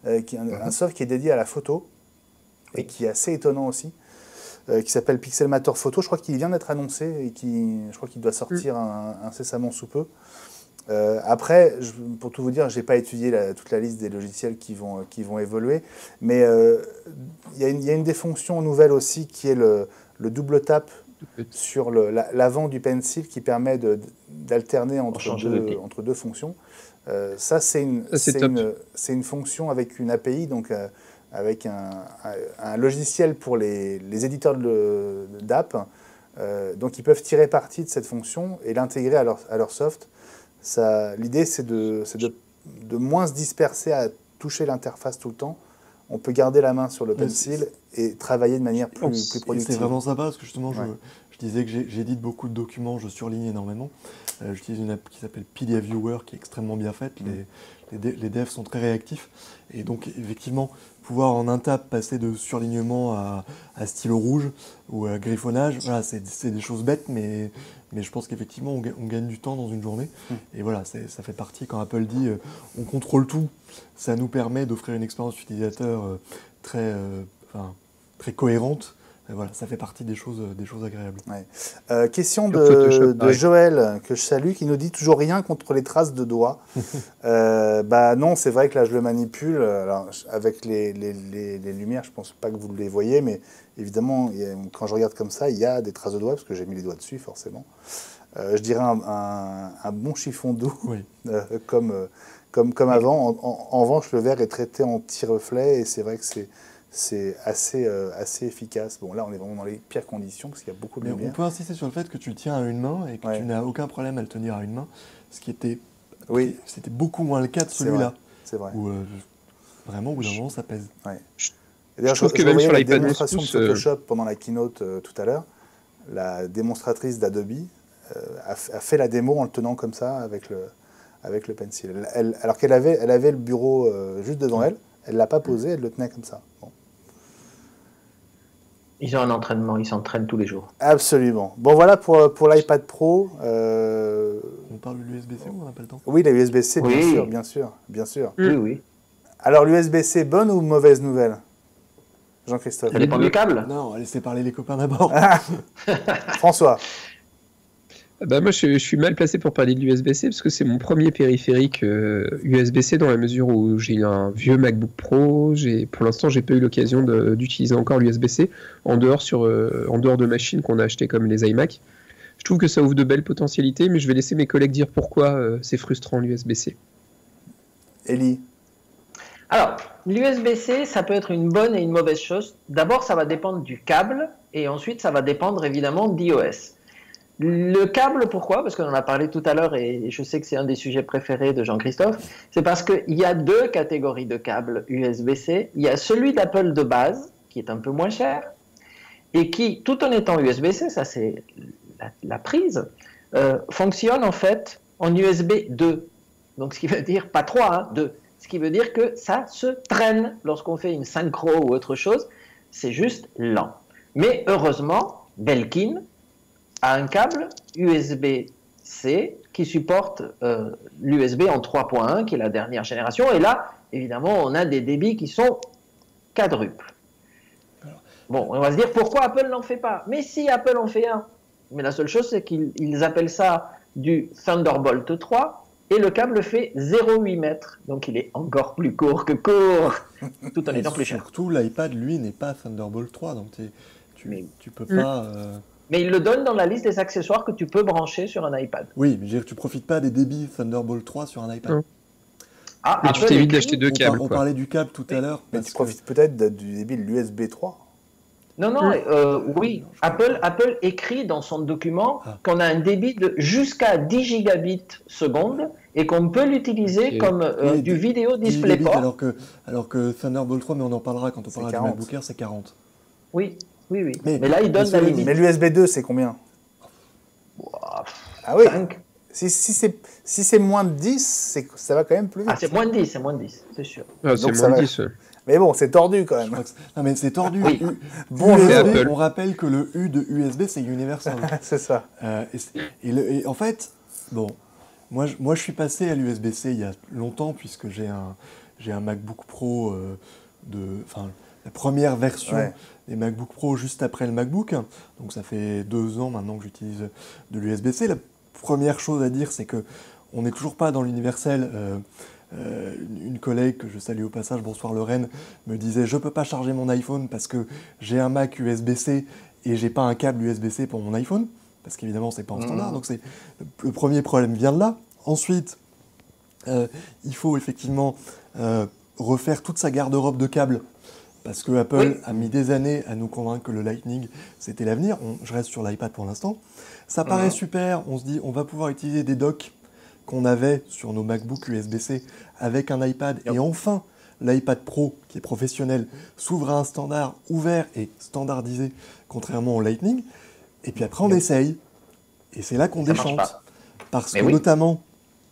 un soft qui est dédié à la photo et qui est assez étonnant aussi, qui s'appelle Pixelmator Photo. Je crois qu'il vient d'être annoncé et je crois qu'il doit sortir incessamment sous peu. Après, pour tout vous dire, je n'ai pas étudié toute la liste des logiciels qui vont évoluer, mais il y a une des fonctions nouvelles aussi qui est le double tap sur l'avant du Pencil qui permet d'alterner entre deux fonctions. Ça, c'est une fonction avec une API, donc avec un logiciel pour les éditeurs d'app. Donc, ils peuvent tirer parti de cette fonction et l'intégrer à leur soft. L'idée, c'est de moins se disperser à toucher l'interface tout le temps. On peut garder la main sur le Pencil et travailler de manière plus productive. C'est vraiment sympa parce que justement, je disais que j'édite beaucoup de documents, je surligne énormément. J'utilise une app qui s'appelle PDF Viewer qui est extrêmement bien faite. Les devs sont très réactifs. Et donc, effectivement, pouvoir en un tap passer de surlignement à stylo rouge ou à griffonnage, voilà, c'est des choses bêtes, mais je pense qu'effectivement, on gagne du temps dans une journée. Et voilà, ça fait partie, quand Apple dit on contrôle tout, ça nous permet d'offrir une expérience utilisateur très cohérente. Et voilà, ça fait partie des choses agréables. Ouais. Question de Joël, que je salue, qui nous dit toujours rien contre les traces de doigts. Non, c'est vrai que là, je le manipule. Alors, avec les lumières, je ne pense pas que vous les voyez, mais évidemment, quand je regarde comme ça, il y a des traces de doigts, parce que j'ai mis les doigts dessus, forcément. je dirais un bon chiffon doux, Oui. comme avant. En revanche, le verre est traité anti-reflet et c'est vrai que c'est assez efficace. Bon, là, on est vraiment dans les pires conditions parce qu'il y a beaucoup de Mais on lumière. peut insister sur le fait que tu le tiens à une main et que tu n'as aucun problème à le tenir à une main, ce qui était, Oui, c'était beaucoup moins le cas de c'est celui-là, c'est vrai. où vraiment, au bout d'un moment, ça pèse. Ouais. Et d'ailleurs, Je trouve que même revoyais sur la l'iPad 11 démonstration de pouces, Photoshop pendant la keynote tout à l'heure. La démonstratrice d'Adobe a fait la démo en le tenant comme ça avec le pencil. Alors qu'elle avait le bureau juste devant elle ne l'a pas posé, elle le tenait comme ça. Bon. Ils ont un entraînement, ils s'entraînent tous les jours. Absolument. Bon, voilà pour l'iPad Pro. On parle de l'USB-C ou on n'a pas le temps? Oui, la USB-C, bien Oui. sûr, bien sûr, bien sûr. Oui, oui. Alors, l'USB-C, bonne ou mauvaise nouvelle, Jean-Christophe? Ça dépend du câble. Non, laissez parler les copains d'abord. François? Bah moi, je suis mal placé pour parler de l'USB-C parce que c'est mon premier périphérique USB-C dans la mesure où j'ai un vieux MacBook Pro. Pour l'instant, j'ai pas eu l'occasion d'utiliser encore l'USB-C en dehors de machines qu'on a achetées comme les iMac. Je trouve que ça ouvre de belles potentialités, mais je vais laisser mes collègues dire pourquoi c'est frustrant l'USB-C. Élie? Alors, l'USB-C, ça peut être une bonne et une mauvaise chose. D'abord, ça va dépendre du câble et ensuite, ça va dépendre évidemment d'iOS. Le câble, pourquoi? Parce qu'on en a parlé tout à l'heure et je sais que c'est un des sujets préférés de Jean-Christophe. C'est parce qu'il y a deux catégories de câbles USB-C. Il y a celui d'Apple de base, qui est un peu moins cher, et qui, tout en étant USB-C, ça c'est la prise, fonctionne en fait en USB 2. Donc ce qui veut dire, pas 3, hein, 2. Ce qui veut dire que ça se traîne lorsqu'on fait une synchro ou autre chose. C'est juste lent. Mais heureusement, Belkin a un câble USB-C qui supporte l'USB en 3.1, qui est la dernière génération. Et là, évidemment, on a des débits qui sont quadruples. Bon, on va se dire pourquoi Apple n'en fait pas. Mais si Apple en fait un. Mais la seule chose, c'est qu'ils appellent ça du Thunderbolt 3 et le câble fait 0,8 mètres. Donc il est encore plus court que court, tout en étant plus cher. Surtout, l'iPad, lui, n'est pas Thunderbolt 3, donc tu peux pas... Mais il le donne dans la liste des accessoires que tu peux brancher sur un iPad. Oui, mais je veux dire que tu profites pas des débits Thunderbolt 3 sur un iPad. Non. Ah, Mais tu Apple t'évites écrit- d'acheter deux câbles. On quoi. parlait du câble tout à l'heure. Mais parce tu que- profites peut-être du débit de l'USB 3. Non, oui. Apple écrit dans son document qu'on a un débit de jusqu'à 10 gigabits seconde et qu'on peut l'utiliser Ok. comme Oui, du vidéo 10 DisplayPort. gigabits, alors que Thunderbolt 3, mais on en parlera quand on parlera du 40. MacBook Air, c'est 40. Oui. Mais Mais- là, il donne mais la cela limite. Mais l'USB 2, c'est combien? Ouah, Ah oui, 5. si c'est moins de 10, ça va quand même plus vite. Ah, c'est moins de 10, c'est sûr. Ah, c'est Donc ça moins de va. 10. Ouais. Mais bon, c'est tordu quand Je même. crois que non, mais c'est tordu. Oui. Bon, USB, c'est Apple. on rappelle que le U de USB, c'est Universal. C'est ça. Et en fait, bon, moi je suis passé à l'USB-C il y a longtemps, puisque j'ai un MacBook Pro la première version Ouais. des MacBook Pro juste après le MacBook. Donc ça fait 2 ans maintenant que j'utilise de l'USB-C. La première chose à dire, c'est que on n'est toujours pas dans l'universel. Une collègue que je salue au passage, bonsoir Lorraine, me disait je peux pas charger mon iPhone parce que j'ai un Mac USB-C et j'ai pas un câble USB-C pour mon iPhone, parce qu'évidemment c'est pas en standard, donc c'est le premier problème vient de là. Ensuite, il faut effectivement refaire toute sa garde-robe de câbles, parce que Apple a mis des années à nous convaincre que le Lightning c'était l'avenir. Je reste sur l'iPad pour l'instant. Ça paraît super, on se dit on va pouvoir utiliser des docks qu'on avait sur nos MacBook USB-C avec un iPad, et enfin l'iPad Pro qui est professionnel s'ouvre à un standard ouvert et standardisé contrairement au Lightning, et puis après on essaye et c'est là qu'on Ça marche déchante pas. parce Mais que oui. notamment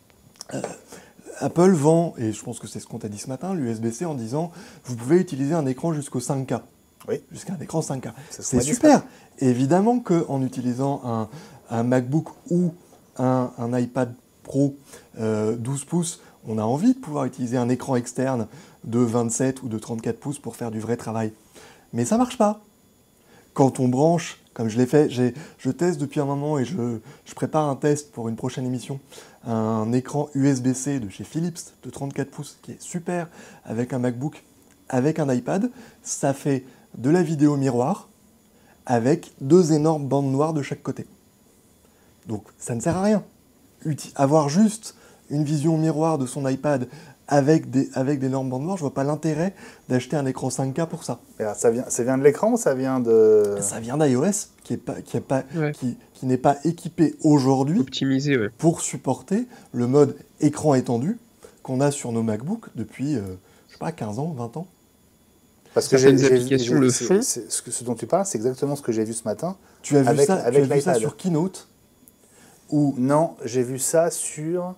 Apple vend, et je pense que c'est ce qu'on t'a dit ce matin, l'USB-C en disant vous pouvez utiliser un écran jusqu'au 5K. Oui. Jusqu'à un écran 5K. C'est ce qu'on C'est a dit ce super. Évidemment qu'en utilisant un MacBook ou un iPad Pro 12 pouces, on a envie de pouvoir utiliser un écran externe de 27 ou de 34 pouces pour faire du vrai travail. Mais ça marche pas. Quand on branche, comme je l'ai fait, je teste depuis un moment et je prépare un test pour une prochaine émission, un écran USB-C de chez Philips de 34 pouces qui est super avec un MacBook, avec un iPad. Ça fait de la vidéo miroir avec 2 énormes bandes noires de chaque côté. Donc ça ne sert à rien. Avoir juste une vision miroir de son iPad avec d'énormes bandes noires, je vois pas l'intérêt d'acheter un écran 5K pour ça. Et alors, ça vient de l'écran ou ça vient de... Ça vient d'iOS qui Ouais. n'est pas équipé aujourd'hui Optimisé, ouais. pour supporter le mode écran étendu qu'on a sur nos MacBooks depuis, je sais pas, 15 ans, 20 ans. Parce que Certaines applications le font. Ce dont tu parles, c'est exactement ce que j'ai vu ce matin. Tu as vu Avec ça l'iPad. sur Keynote ou Non, j'ai vu ça sur...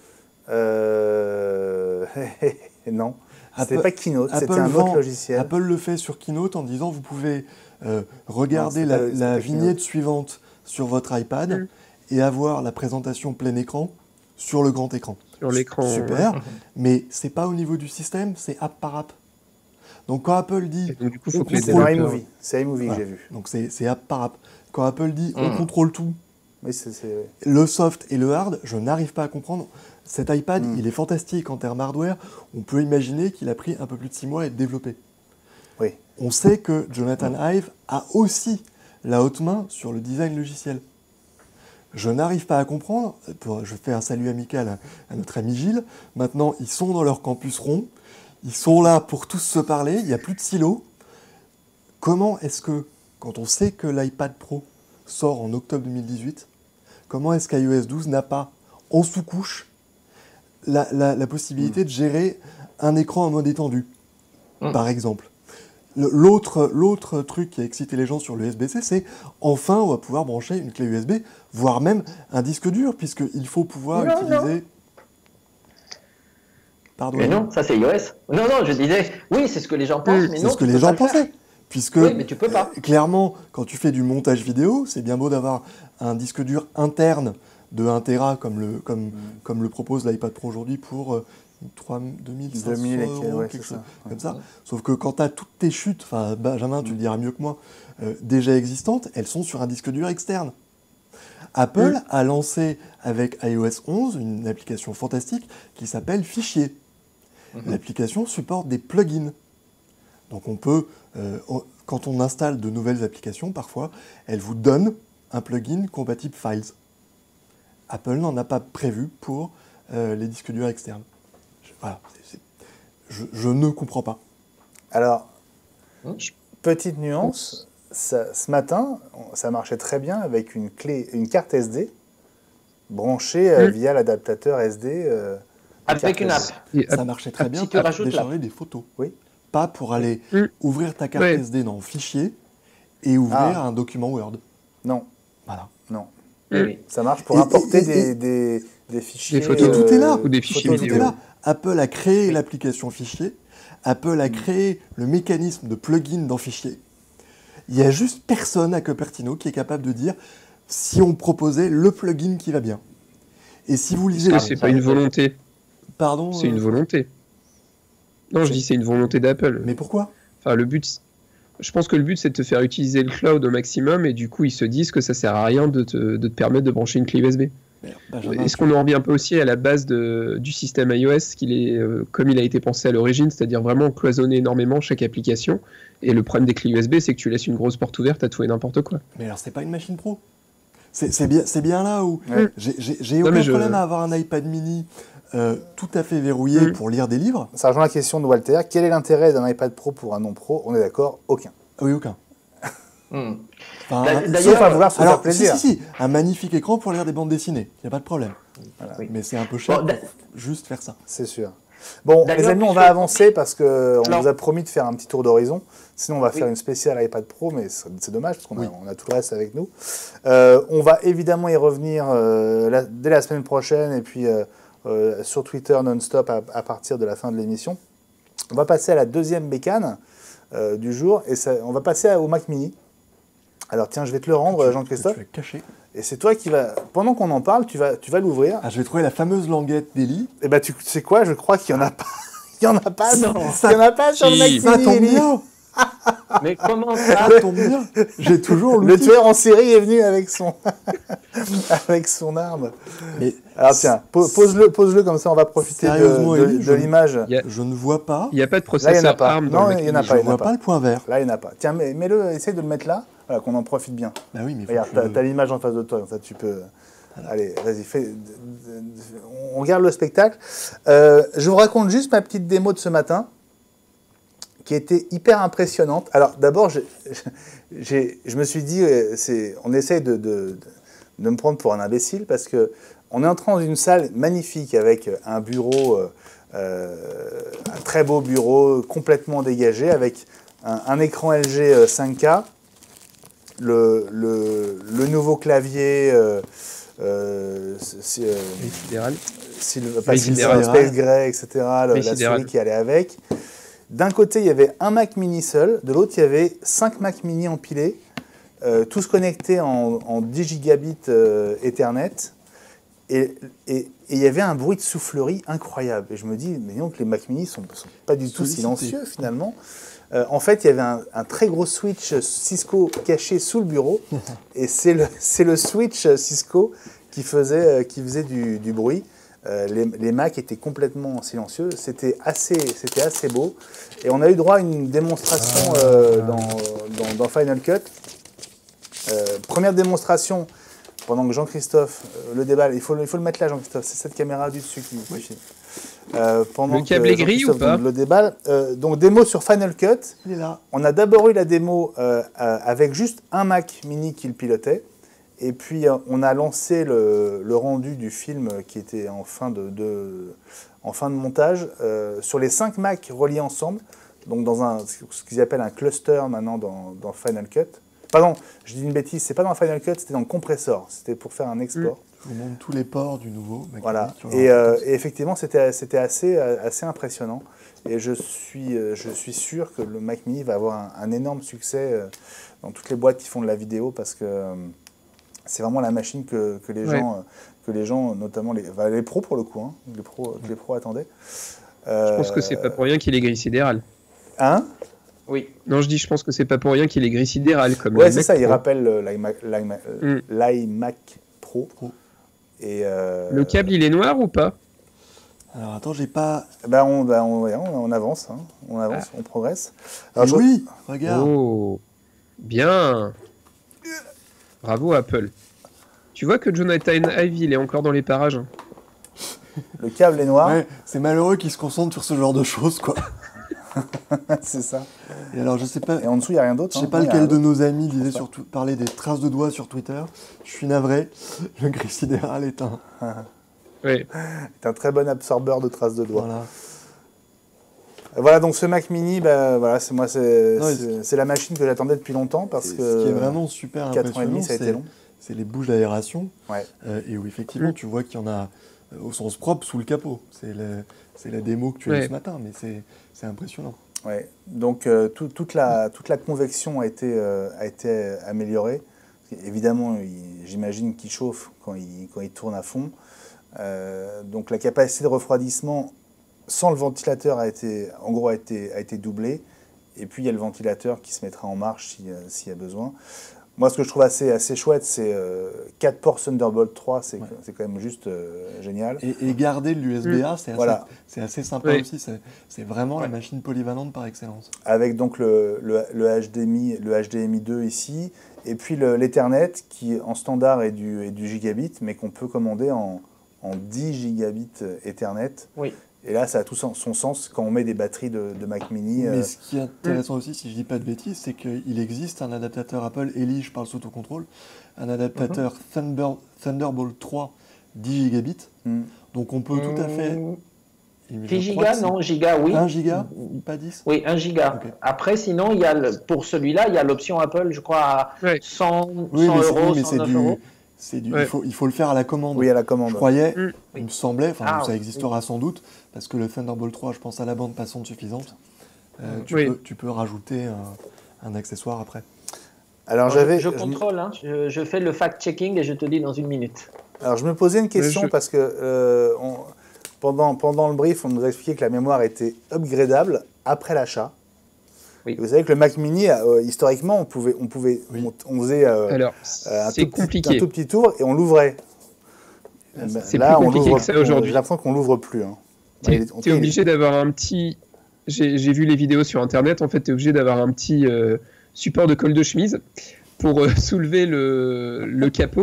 non, c'était Apple- pas Keynote, c'était Apple un vend- autre logiciel. Apple le fait sur Keynote en disant vous pouvez regarder Non, la c'était pas vignette Keynote. suivante sur votre iPad et avoir la présentation plein écran sur le grand écran. Sur l'écran. Super, mais c'est pas au niveau du système, c'est app par app. Donc quand Apple dit Et donc, du coup, faut on que les C'est dans contrôle- développeurs- iMovie, c'est iMovie que Voilà. j'ai vu. donc c'est app par app. Quand Apple dit on contrôle tout, Oui, c'est... le soft et le hard, je n'arrive pas à comprendre. Cet iPad, il est fantastique en termes hardware. On peut imaginer qu'il a pris un peu plus de 6 mois à être développé. Oui. On sait que Jonathan Ive a aussi la haute main sur le design logiciel. Je n'arrive pas à comprendre. Je fais un salut amical à notre ami Gilles. Maintenant, ils sont dans leur campus rond. Ils sont là pour tous se parler. Il n'y a plus de silo. Comment est-ce que, quand on sait que l'iPad Pro sort en octobre 2018, comment est-ce qu'iOS 12 n'a pas en sous-couche la possibilité de gérer un écran en mode étendu, par exemple? L'autre truc qui a excité les gens sur le USB-C, c'est enfin on va pouvoir brancher une clé USB, voire même un disque dur, puisqu'il faut pouvoir utiliser... Pardon. Mais non, ça c'est iOS. Non, non, je disais, oui, c'est ce que les gens pensent, mais C'est non. ce que tu les peux gens pas le faire. pensaient. Puisque, Oui, mais tu peux pas. clairement, quand tu fais du montage vidéo, c'est bien beau d'avoir un disque dur interne de 1 Tera comme le propose l'iPad Pro aujourd'hui pour 2500 2000 et euros, ouais, quelque c'est chose ça. comme ça. Sauf que quand tu as toutes tes chutes, enfin Benjamin, tu le diras mieux que moi, déjà existantes, elles sont sur un disque dur externe. Apple a lancé avec iOS 11 une application fantastique qui s'appelle Fichier. L'application supporte des plugins. Donc on peut, quand on installe de nouvelles applications, parfois, elle vous donne un plugin compatible Files. Apple n'en a pas prévu pour les disques durs externes. Je ne comprends pas. Alors, petite nuance, ce matin, ça marchait très bien avec une carte SD branchée via l'adaptateur SD. Avec une app. Et Ça marchait très bien si tu pour rajoutes décharger des photos. Oui. Pas pour aller ouvrir ta carte Ouais. SD dans Fichier et ouvrir un document Word. Non, Voilà. non. Oui. Ça marche pour Et- importer et- des fichiers. Des photos. Et tout est là. Ou des fichiers Tout est vidéo. là. Apple a créé l'application Fichier. Apple a créé le mécanisme de plugin dans Fichier. Il y a juste personne à Cupertino qui est capable de dire si on proposait le plugin qui va bien. Et si vous lisez... C'est pas une volonté. Pardon C'est une volonté. Non, je dis c'est une volonté d'Apple. Mais pourquoi? Enfin, je pense que le but, c'est de te faire utiliser le cloud au maximum, et du coup, ils se disent que ça sert à rien de te permettre de brancher une clé USB. Benjamin, Est-ce qu'on en revient un peu aussi à la base du système iOS, qu'il est comme il a été pensé à l'origine, c'est-à-dire vraiment cloisonner énormément chaque application. Et le problème des clés USB, c'est que tu laisses une grosse porte ouverte à tout et n'importe quoi. Mais alors, c'est pas une machine pro. C'est bien là où Ouais. j'ai Non, aucun mais problème à avoir un iPad mini tout à fait verrouillé pour lire des livres. Ça rejoint la question de Walter. Quel est l'intérêt d'un iPad Pro pour un non-pro? On est d'accord? Aucun. Oui, aucun. Hmm. Enfin, Sauf à vouloir se faire alors, plaisir. si, un magnifique écran pour lire des bandes dessinées. Il n'y a pas de problème. Oui. Mais c'est un peu cher Bon, pour juste faire ça. C'est sûr. Bon, D'ailleurs, les amis, on puisque- va avancer parce qu'on Alors- vous a promis de faire un petit tour d'horizon. Sinon, on va Oui. faire une spéciale iPad Pro, mais c'est dommage parce qu'on Oui. on a tout le reste avec nous. On va évidemment y revenir dès la semaine prochaine et puis sur Twitter non-stop à partir de la fin de l'émission. On va passer à la deuxième bécane du jour et on va passer au Mac Mini. Alors tiens, je vais te le rendre, Jean-Christophe. Tu vas cacher. Et c'est toi qui vas, pendant qu'on en parle, tu vas l'ouvrir. Ah, je vais trouver la fameuse languette d'Eli. Et ben tu sais quoi, je crois qu'il y en a pas. Il y en a pas. Non. Il y en a pas sur le Mac Si. Ça Mini. tombe Eli. bien. Mais comment Ça ça tombe bien. J'ai toujours Le l'outil. tueur en série est venu avec son avec son arme. Mais Alors tiens, pose-le comme ça, on va profiter Sérieusement, Eli, de l'image. Il y a- je ne vois pas. Il n'y a pas de Là, il processeur n'y en a pas. ARM Non, dans le Mac il y en a Mini. pas. Je il y en a vois pas le point vert. Là, il n'y en a pas. Tiens, mets-le, essaye de le mettre là, voilà, qu'on en profite bien. Bah oui, mais faut Regarde, que je- t'as l'image en face de toi, comme ça tu peux. Allez, vas-y, on regarde le spectacle. Je vous raconte juste ma petite démo de ce matin, qui était hyper impressionnante. Alors, d'abord, je me suis dit, on essaye de me prendre pour un imbécile, parce qu'on est entré dans une salle magnifique, avec un bureau, un très beau bureau, complètement dégagé, avec un écran LG 5K, le nouveau clavier... Space Gray, etc., la souris qui allait avec. D'un côté, il y avait un Mac mini seul, de l'autre, il y avait 5 Mac mini empilés, tous connectés en 10 gigabits Ethernet. Et il y avait un bruit de soufflerie incroyable. Et je me dis, mais non, que les Mac mini ne sont pas du tout silencieux, finalement. En fait, il y avait un très gros switch Cisco caché sous le bureau, et c'est le switch Cisco qui faisait du bruit. Les Macs étaient complètement silencieux, c'était assez beau, et on a eu droit à une démonstration dans Final Cut. Première démonstration, pendant que Jean-Christophe le déballe, il faut le mettre là, Jean-Christophe, c'est cette caméra du dessus qui filme. Pendant le câble est gris ou pas? Le déballe. Donc démo sur Final Cut. Il est là. On a d'abord eu la démo avec juste un Mac mini qui le pilotait. Et puis on a lancé le rendu du film qui était en fin de montage sur les 5 Macs reliés ensemble. Donc dans ce qu'ils appellent un cluster maintenant dans Final Cut. Pardon, je dis une bêtise, c'est pas dans Final Cut, c'était dans le compressor. C'était pour faire un export. Je vous montre tous les ports du nouveau. Voilà. Et effectivement, c'était assez impressionnant. Et je suis sûr que le Mac Mini va avoir un énorme succès dans toutes les boîtes qui font de la vidéo, parce que c'est vraiment la machine que les gens, notamment les pros pour le coup, hein, que les pros attendaient. Je pense que c'est pas pour rien qu'il est gris sidéral. Hein? Oui. Non, je pense que c'est pas pour rien qu'il est gris sidéral. Ouais, c'est ça, il rappelle l'iMac Pro. Et le câble, il est noir ou pas? Alors attends, j'ai pas... on avance, hein. On progresse. Alors, oui, regarde. Oh, bien. Bravo Apple. Tu vois que Jonathan Ive, il est encore dans les parages. Hein. Le câble est noir. Ouais, c'est malheureux qu'ils se concentrent sur ce genre de choses, quoi. C'est ça. Et alors, je sais pas. Et en dessous, il n'y a rien d'autre. Je sais pas lequel de nos amis disait parler des traces de doigts sur Twitter. Je suis navré. Le gris sidéral est un. Oui. C'est un très bon absorbeur de traces de doigts. Voilà, donc ce Mac Mini, c'est la machine que j'attendais depuis longtemps, parce que ce qui est vraiment super 4 ans et demi, ça a été long. C'est les bouches d'aération. Ouais. Et où effectivement, tu vois qu'il y en a au sens propre sous le capot. C'est la démo que tu as eu ce matin, mais c'est impressionnant. Ouais. Donc toute la convection a été améliorée. Évidemment, j'imagine qu'il chauffe quand il tourne à fond. Donc la capacité de refroidissement sans le ventilateur a été doublée. Et puis il y a le ventilateur qui se mettra en marche s'il y a besoin. Moi, ce que je trouve assez chouette, c'est 4 ports Thunderbolt 3, c'est quand même juste génial. Et garder l'USB-A, c'est assez sympa aussi. C'est vraiment la machine polyvalente par excellence. Avec donc le HDMI 2 ici, et puis l'Ethernet qui en standard est du gigabit, mais qu'on peut commander en 10 gigabits Ethernet. Oui. Et là, ça a tout son sens quand on met des batteries de Mac Mini. Mais ce qui est intéressant aussi, si je ne dis pas de bêtises, c'est qu'il existe un adaptateur Apple, Eli, je parle sous autocontrôle, un adaptateur Thunderbolt 3 10 gigabits. Donc on peut tout à fait... 10 gigas, non, giga, oui. 1 giga, pas 10? Oui, 1 giga. Okay. Après, sinon, pour celui-là, il y a l'option Apple, je crois, à 100 euros, 109 euros. Il faut le faire à la commande. Oui, à la commande. Je croyais, il me semblait, ça existera sans doute, parce que le Thunderbolt 3, je pense à la bande passante suffisante. Tu peux rajouter un accessoire après. Alors, je contrôle, hein, je fais le fact-checking et je te dis dans une minute. Alors, je me posais une question parce que pendant le brief, on nous a expliqué que la mémoire était upgradable après l'achat. Oui. Vous savez que le Mac Mini, historiquement, on faisait un tout petit tour et on l'ouvrait. C'est plus compliqué que ça aujourd'hui. J'ai l'impression qu'on l'ouvre plus. Hein. Tu es obligé d'avoir un petit... J'ai vu les vidéos sur Internet. En fait, tu es obligé d'avoir un petit support de col de chemise pour soulever le capot.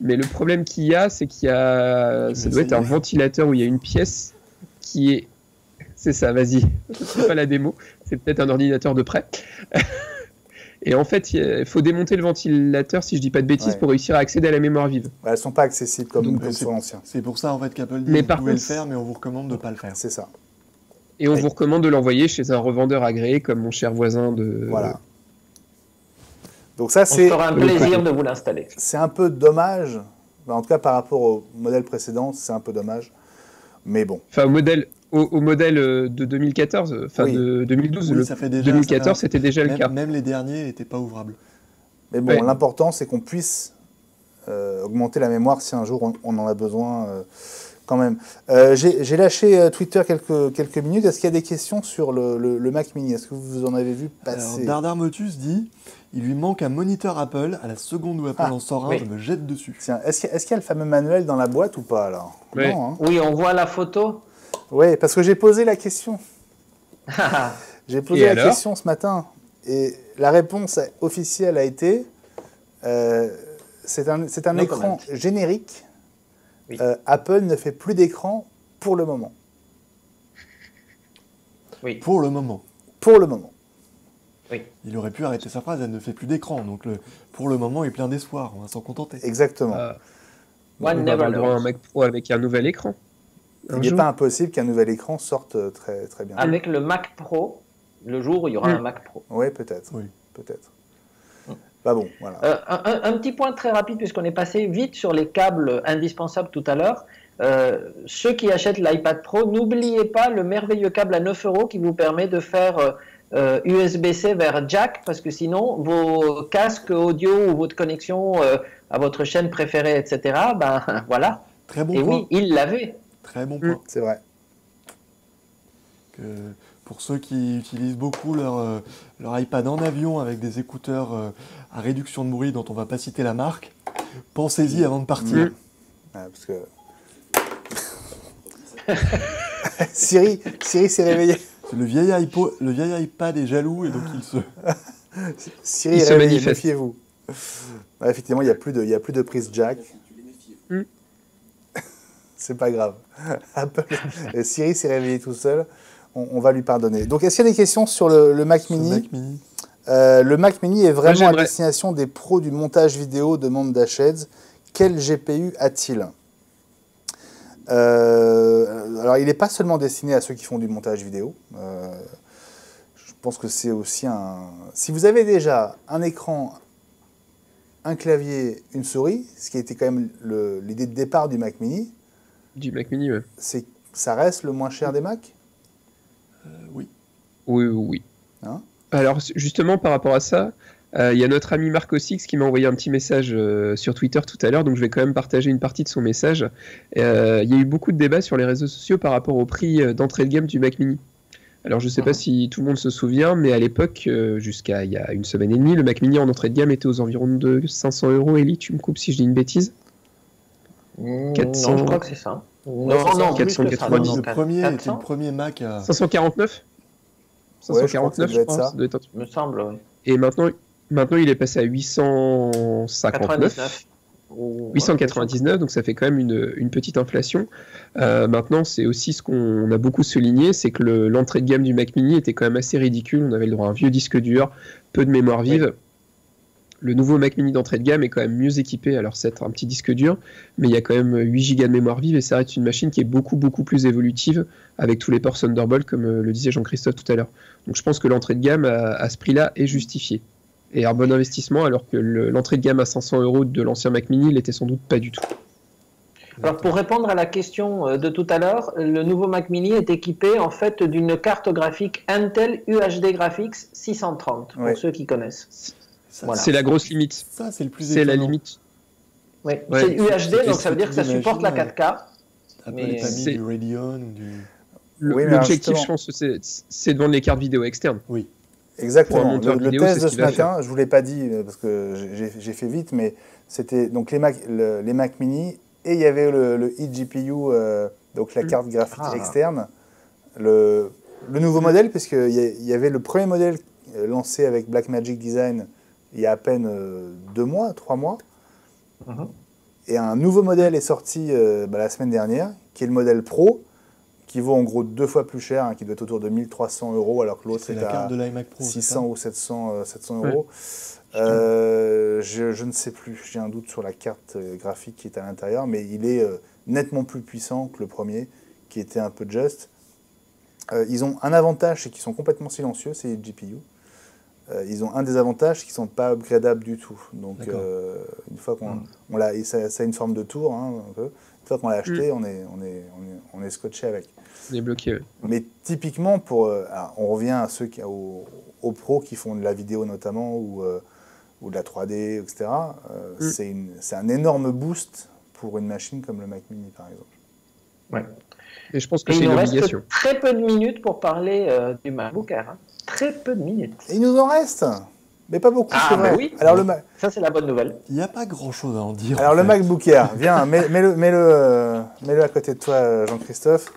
Mais le problème qu'il y a, c'est qu'il y a, ça doit être un ventilateur où il y a une pièce qui est, c'est ça, vas-y, c'est pas la démo, c'est peut-être un ordinateur de près. Et en fait, il faut démonter le ventilateur, si je dis pas de bêtises, pour réussir à accéder à la mémoire vive. Elles sont pas accessibles comme sur l'ancien. C'est pour ça en fait qu'Apple dit Mais vous par pouvez le contre, faire, mais on vous recommande de ne pas le faire. C'est ça. Et on vous recommande de l'envoyer chez un revendeur agréé, comme mon cher voisin de... Voilà. Donc ça, On c'est... fera un plaisir de vous l'installer. C'est un peu dommage. En tout cas, par rapport au modèle précédent, c'est un peu dommage. Mais bon. Enfin, au modèle de 2014, enfin de 2012, Oui, le ça fait déjà, 2014, c'était déjà le cas. Même les derniers n'étaient pas ouvrables. Mais bon, l'important, c'est qu'on puisse augmenter la mémoire si un jour on en a besoin quand même. J'ai lâché Twitter quelques minutes. Est-ce qu'il y a des questions sur le Mac Mini? Est-ce que vous en avez vu passer? Alors, Dardar Motus dit il lui manque un moniteur Apple. À la seconde où Apple en sort un, je me jette dessus. Tiens, est-ce qu'il y a le fameux manuel dans la boîte ou pas alors? Oui. Non, hein. Oui, on voit la photo. Oui, parce que j'ai posé la question. J'ai posé la question ce matin. Et la réponse officielle a été c'est un écran générique. Oui. Apple ne fait plus d'écran pour le moment. Oui. Pour le moment. Pour le moment. Oui. Il aurait pu arrêter sa phrase, elle ne fait plus d'écran. Donc pour le moment, il est plein d'espoir. On va s'en contenter. Exactement. On va avoir le droit à un Mac Pro avec un nouvel écran. Il n'est pas impossible qu'un nouvel écran sorte très, très bien. Avec le Mac Pro, le jour où il y aura un Mac Pro. Oui, peut-être. Oui. Peut-être. Bah bon, voilà. Un petit point très rapide, puisqu'on est passé vite sur les câbles indispensables tout à l'heure. Ceux qui achètent l'iPad Pro, n'oubliez pas le merveilleux câble à 9 € qui vous permet de faire USB-C vers jack, parce que sinon, vos casques audio ou votre connexion à votre chaîne préférée, etc., ben voilà. Très bon Et point. oui, il l'avait. Très bon point. C'est vrai. Pour ceux qui utilisent beaucoup leur iPad en avion avec des écouteurs à réduction de bruit dont on ne va pas citer la marque, pensez-y avant de partir. Parce que... Siri s'est réveillé. Le vieil iPad est jaloux et donc il se... Siri est réveillé, méfiez-vous. Effectivement, il n'y a plus de prise jack. C'est pas grave. Siri s'est réveillé tout seul. On va lui pardonner. Donc, est-ce qu'il y a des questions sur le Mac Mini? Le Mac Mini est vraiment à destination des pros du montage vidéo, demande Dasheds. Quel GPU a-t-il? Alors, il n'est pas seulement destiné à ceux qui font du montage vidéo. Je pense que c'est aussi un... Si vous avez déjà un écran, un clavier, une souris, ce qui a été quand même l'idée de départ du Mac Mini. Du Mac Mini, oui. Ça reste le moins cher des Mac? Oui. Oui. Hein? Alors, justement, par rapport à ça, il y a notre ami Marc Ossix qui m'a envoyé un petit message sur Twitter tout à l'heure, donc je vais quand même partager une partie de son message. Il y a eu beaucoup de débats sur les réseaux sociaux par rapport au prix d'entrée de gamme du Mac Mini. Alors, je ne sais pas si tout le monde se souvient, mais à l'époque, jusqu'à il y a une semaine et demie, le Mac Mini en entrée de gamme était aux environs de 500 €. Ellie, tu me coupes si je dis une bêtise? 400... Non, je crois que c'est ça. Non, 490. Le premier était le premier Mac à... 549 549, je crois. Ça doit être... Me semble, oui. Et maintenant, il est passé à 859. 899, donc ça fait quand même une petite inflation. Maintenant, c'est aussi ce qu'on a beaucoup souligné, c'est que l'entrée de gamme du Mac Mini était quand même assez ridicule. On avait le droit à un vieux disque dur, peu de mémoire vive. Oui. Le nouveau Mac Mini d'entrée de gamme est quand même mieux équipé. Alors, c'est un petit disque dur, mais il y a quand même 8 Go de mémoire vive et ça reste une machine qui est beaucoup plus évolutive avec tous les ports Thunderbolt, comme le disait Jean-Christophe tout à l'heure. Donc, je pense que l'entrée de gamme à ce prix-là est justifiée. Et un bon investissement, alors que l'entrée de gamme à 500 € de l'ancien Mac Mini l'était sans doute pas du tout. Alors, pour répondre à la question de tout à l'heure, le nouveau Mac Mini est équipé en fait d'une carte graphique Intel UHD Graphics 630, pour ceux qui connaissent. Voilà. C'est la grosse limite. Ça, c'est le plus C'est la limite. Oui. C'est UHD, donc ça veut dire que ça supporte la 4K. Mais pas mis du Radeon ou du... L'objectif, je pense, c'est de vendre les cartes vidéo externes. Oui. Exactement. Le test de ce matin, je ne vous l'ai pas dit parce que j'ai fait vite, mais c'était donc les Mac Mini et il y avait le eGPU, donc la carte graphique externe. Le nouveau modèle, puisqu'il y avait le premier modèle lancé avec Blackmagic Design il y a à peine 2 mois, 3 mois. Et un nouveau modèle est sorti la semaine dernière, qui est le modèle Pro, qui vaut en gros 2 fois plus cher, hein, qui doit être autour de 1 300 €, alors que l'autre C'est est la à carte de l'iMac Pro. 600 ou 700 Ouais. €. Je ne sais plus, j'ai un doute sur la carte graphique qui est à l'intérieur, mais il est nettement plus puissant que le premier, qui était un peu juste. Ils ont un avantage, c'est qu'ils sont complètement silencieux, c'est les GPU. Ils ont un désavantage, c'est qu'ils ne sont pas upgradables du tout. Donc, une fois qu'on l'a, et ça a une forme de tour, hein, un peu. Une fois qu'on l'a acheté, on est scotché avec. On est bloqué. Ouais. Mais typiquement, on revient à aux pros qui font de la vidéo notamment, ou de la 3D, etc. C'est un énorme boost pour une machine comme le Mac Mini, par exemple. Ouais. Et je pense que Et c'est il une nous reste obligation. très peu de minutes pour parler du MacBook Air. Hein. Très peu de minutes. Et il nous en reste, mais pas beaucoup, Ah, c'est vrai. bah oui. Alors, Ça, c'est la bonne nouvelle. Il n'y a pas grand-chose à en dire. Alors en le fait. MacBook Air, viens, mets-le à côté de toi, Jean-Christophe.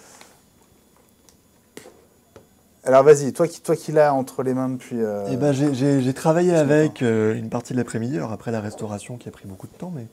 Alors vas-y, toi qui l'as entre les mains depuis... Eh ben, j'ai travaillé avec une partie de l'après-midi, alors après la restauration qui a pris beaucoup de temps, mais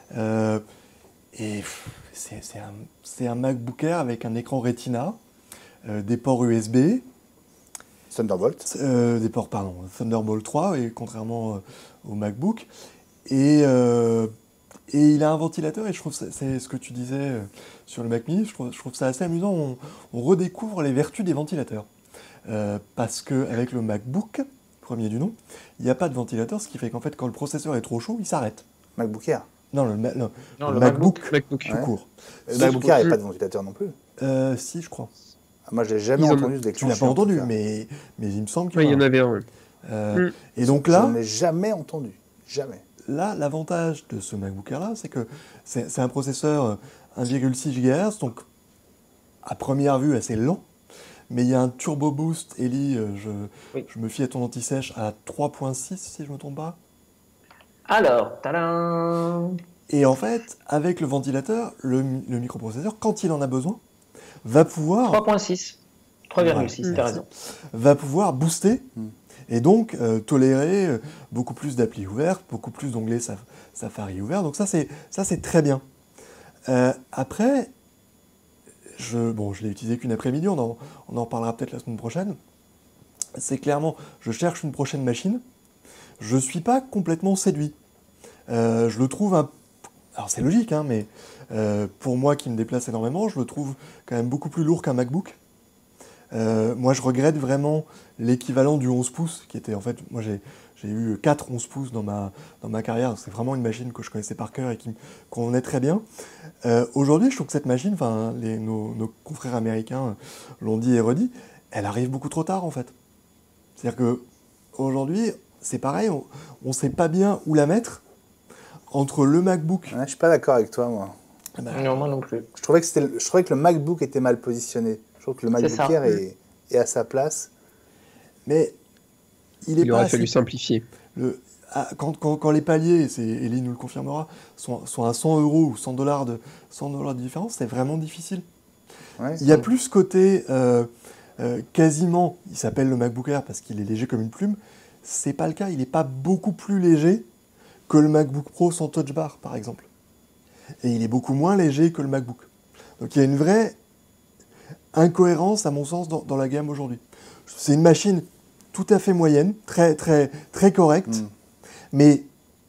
c'est un MacBook Air avec un écran Retina, des ports USB, Thunderbolt. des ports Thunderbolt 3, et contrairement au MacBook, et il a un ventilateur, et je trouve c'est ce que tu disais sur le Mac Mini, je trouve ça assez amusant. On redécouvre les vertus des ventilateurs. Parce qu'avec le MacBook, premier du nom, il n'y a pas de ventilateur, ce qui fait qu'en fait, quand le processeur est trop chaud, il s'arrête. MacBook Air. Non, le le MacBook MacBook. tout court. Le MacBook Air, il n'y a pas de ventilateur non plus. Si, je crois. Moi, je l'ai jamais entendu ce Tu l'as déclencher. pas en tout entendu, cas. mais il me semble qu'il Ouais, y il y en en a. avait un. Ouais. Et donc Je là, ne l'ai jamais entendu. Jamais. là, l'avantage de ce MacBook Air-là, c'est que c'est un processeur 1,6 GHz, donc à première vue assez lent, mais il y a un Turbo Boost, Eli, je me fie à ton anti-sèche, à 3.6 si je ne me trompe pas. Alors, tadam. Et en fait, avec le ventilateur, le microprocesseur, quand il en a besoin, va pouvoir 3.6. 3,6, t'as raison. va pouvoir booster et donc tolérer beaucoup plus d'applis ouvertes, beaucoup plus d'onglets Safari ouverts. Donc ça c'est très bien. Après, je l'ai utilisé qu'une après-midi, on en reparlera peut-être la semaine prochaine. C'est clairement, je cherche une prochaine machine. Je suis pas complètement séduit. Je le trouve alors c'est logique, hein, mais pour moi qui me déplace énormément, je le trouve quand même beaucoup plus lourd qu'un MacBook. Moi, je regrette vraiment l'équivalent du 11 pouces, qui était en fait, moi j'ai eu 4 11 pouces dans ma carrière, c'est vraiment une machine que je connaissais par cœur et qui me convenait très bien. Aujourd'hui, je trouve que cette machine, nos confrères américains l'ont dit et redit, elle arrive beaucoup trop tard en fait. C'est-à-dire qu'aujourd'hui, c'est pareil, on ne sait pas bien où la mettre entre le MacBook. Ouais, je suis pas d'accord avec toi, moi. Non, moi non plus. Je trouvais que le MacBook était mal positionné. Je trouve que le MacBook Air est à sa place. Mais il aurait fallu simplifier. Quand les paliers, Eli nous le confirmera, sont à 100 € ou 100 $ de différence, c'est vraiment difficile. Ouais, Il y a plus ce côté quasiment, il s'appelle le MacBook Air parce qu'il est léger comme une plume, c'est pas le cas, il n'est pas beaucoup plus léger que le MacBook Pro sans Touch Bar par exemple. Et il est beaucoup moins léger que le MacBook. Donc il y a une vraie incohérence à mon sens dans la gamme aujourd'hui. C'est une machine tout à fait moyenne, très, très, très correcte, mais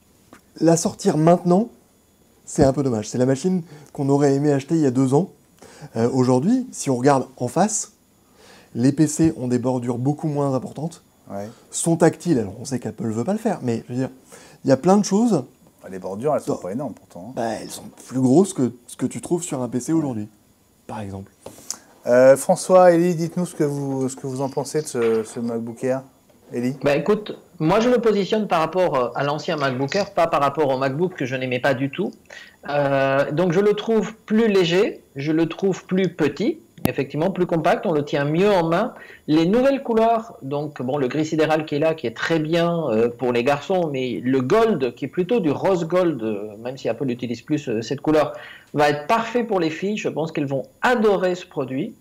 la sortir maintenant, c'est un peu dommage. C'est la machine qu'on aurait aimé acheter il y a 2 ans. Aujourd'hui, si on regarde en face, les PC ont des bordures beaucoup moins importantes, sont tactiles. Alors on sait qu'Apple ne veut pas le faire, mais je veux dire, il y a plein de choses. Les bordures, elles sont pas énormes pourtant. Elles sont plus grosses que ce que tu trouves sur un PC aujourd'hui, par exemple. François, Eli, dites-nous ce que vous en pensez de ce MacBook Air. Eli ? Écoute, moi je me positionne par rapport à l'ancien MacBook Air, pas par rapport au MacBook que je n'aimais pas du tout. Donc je le trouve plus léger, je le trouve plus petit, effectivement plus compact, on le tient mieux en main. Les nouvelles couleurs, donc le gris sidéral qui est là, qui est très bien pour les garçons, mais le gold, qui est plutôt du rose gold, même si Apple utilise plus cette couleur, va être parfait pour les filles. Je pense qu'elles vont adorer ce produit.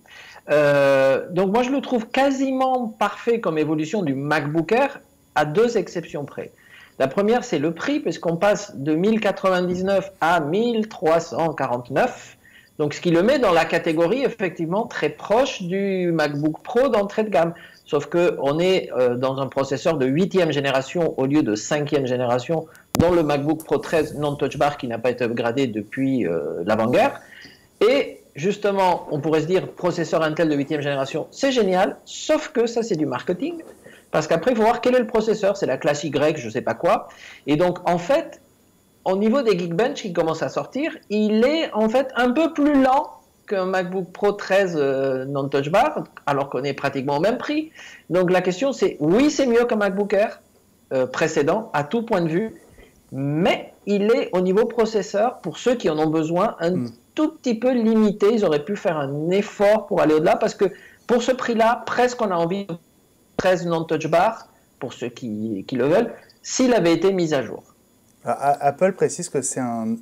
Donc moi je le trouve quasiment parfait comme évolution du MacBook Air, à 2 exceptions près. La première, c'est le prix, puisqu'on passe de 1099 à 1349. Donc, ce qui le met dans la catégorie, effectivement, très proche du MacBook Pro d'entrée de gamme. Sauf qu'on est dans un processeur de 8e génération au lieu de 5e génération dans le MacBook Pro 13 non-touch bar qui n'a pas été upgradé depuis l'avant-guerre. Et justement, on pourrait se dire, processeur Intel de 8e génération, c'est génial, sauf que ça, c'est du marketing. Parce qu'après, il faut voir quel est le processeur, c'est la classe Y, je ne sais pas quoi. Et donc, en fait, au niveau des Geekbench qui commencent à sortir, il est en fait un peu plus lent qu'un MacBook Pro 13 non-touch bar, alors qu'on est pratiquement au même prix. Donc la question c'est, oui c'est mieux qu'un MacBook Air précédent, à tout point de vue, mais il est au niveau processeur, pour ceux qui en ont besoin, un tout petit peu limité. Ils auraient pu faire un effort pour aller au-delà, parce que pour ce prix-là, presque on a envie de 13 non-touch bar, pour ceux qui le veulent, s'il avait été mis à jour. Apple précise que c'est un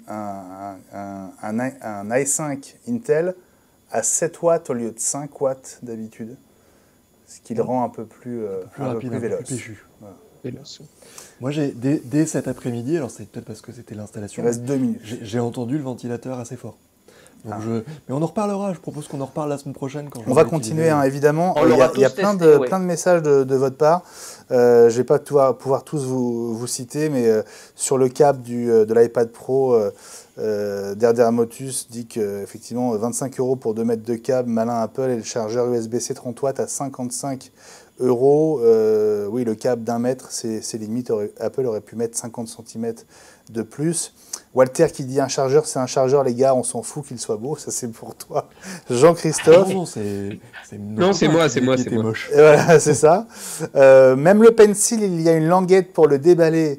i5 Intel à 7 watts au lieu de 5 watts d'habitude, ce qui le rend un peu plus rapide, véloce. Un peu plus péchu. Voilà. Moi, dès cet après-midi, alors c'est peut-être parce que c'était l'installation, il reste 2 minutes. J'ai entendu le ventilateur assez fort. Donc mais on en reparlera, je propose qu'on en reparle la semaine prochaine. On va continuer, évidemment. Il y a plein de messages de votre part. Je ne vais pas pouvoir tous vous citer, mais sur le câble de l'iPad Pro, Derder Motus dit qu'effectivement 25 € pour 2 mètres de câble, malin Apple, et le chargeur USB-C 30 watts à 55 €. Oui, le câble d'1 mètre, c'est limite. Apple aurait pu mettre 50 cm de plus. Walter qui dit un chargeur, c'est un chargeur, les gars, on s'en fout qu'il soit beau. Ça, c'est pour toi. Jean-Christophe. Non, c'est moi. Moche. Et voilà, c'est ça. Même le pencil, il y a une languette pour le déballer.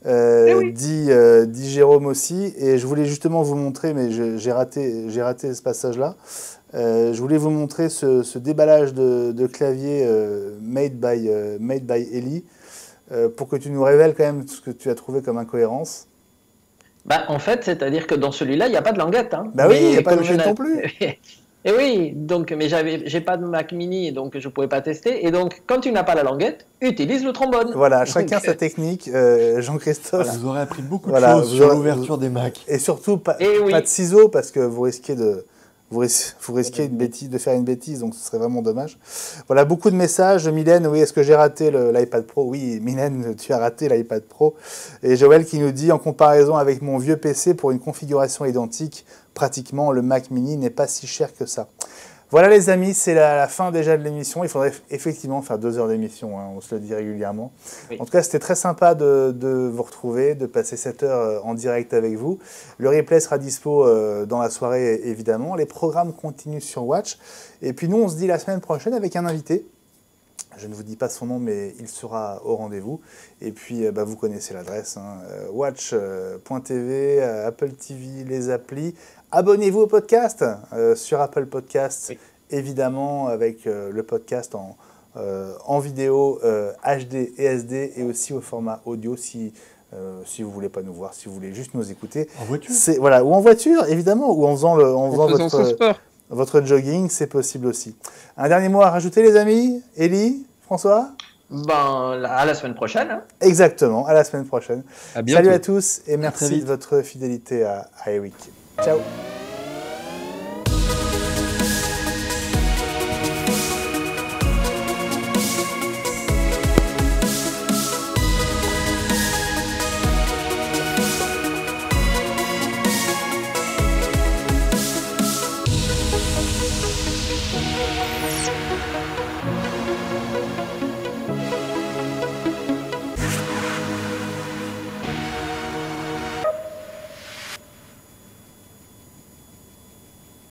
Dit Jérôme aussi. Et je voulais justement vous montrer, mais j'ai raté ce passage-là. Je voulais vous montrer ce déballage de clavier made by Ellie, pour que tu nous révèles quand même ce que tu as trouvé comme incohérence. En fait, c'est-à-dire que dans celui-là, il n'y a pas de languette. Hein. Oui, il n'y a pas de languette non plus. Et oui, donc, mais j'ai pas de Mac Mini, donc je ne pouvais pas tester. Et donc, quand tu n'as pas la languette, utilise le trombone. Voilà, chacun sa technique. Jean-Christophe. Vous aurez appris beaucoup de choses sur l'ouverture des Macs. Et surtout, pas de ciseaux, parce que vous risquez de faire une bêtise, donc ce serait vraiment dommage. Voilà, beaucoup de messages. Mylène, oui, est-ce que j'ai raté l'iPad Pro? Oui, Mylène, tu as raté l'iPad Pro. Et Joël qui nous dit, en comparaison avec mon vieux PC, pour une configuration identique, pratiquement, le Mac Mini n'est pas si cher que ça. Voilà les amis, c'est la fin déjà de l'émission. Il faudrait effectivement faire 2 heures d'émission, hein, on se le dit régulièrement. Oui. En tout cas, c'était très sympa de vous retrouver, de passer 7 heures en direct avec vous. Le replay sera dispo dans la soirée, évidemment. Les programmes continuent sur Watch. Et puis nous, on se dit la semaine prochaine avec un invité. Je ne vous dis pas son nom, mais il sera au rendez-vous. Et puis, vous connaissez l'adresse, hein, watch.tv, Apple TV, les applis. Abonnez-vous au podcast sur Apple Podcasts, oui. Évidemment, avec le podcast en vidéo HD et SD, et aussi au format audio si vous ne voulez pas nous voir, si vous voulez juste nous écouter. En voiture. Voilà, ou en voiture, évidemment, ou en faisant votre jogging, c'est possible aussi. Un dernier mot à rajouter, les amis? Élie, François? À la semaine prochaine. Hein. Exactement, à la semaine prochaine. À bientôt. Salut à tous et merci de votre fidélité à iWeek. Ciao.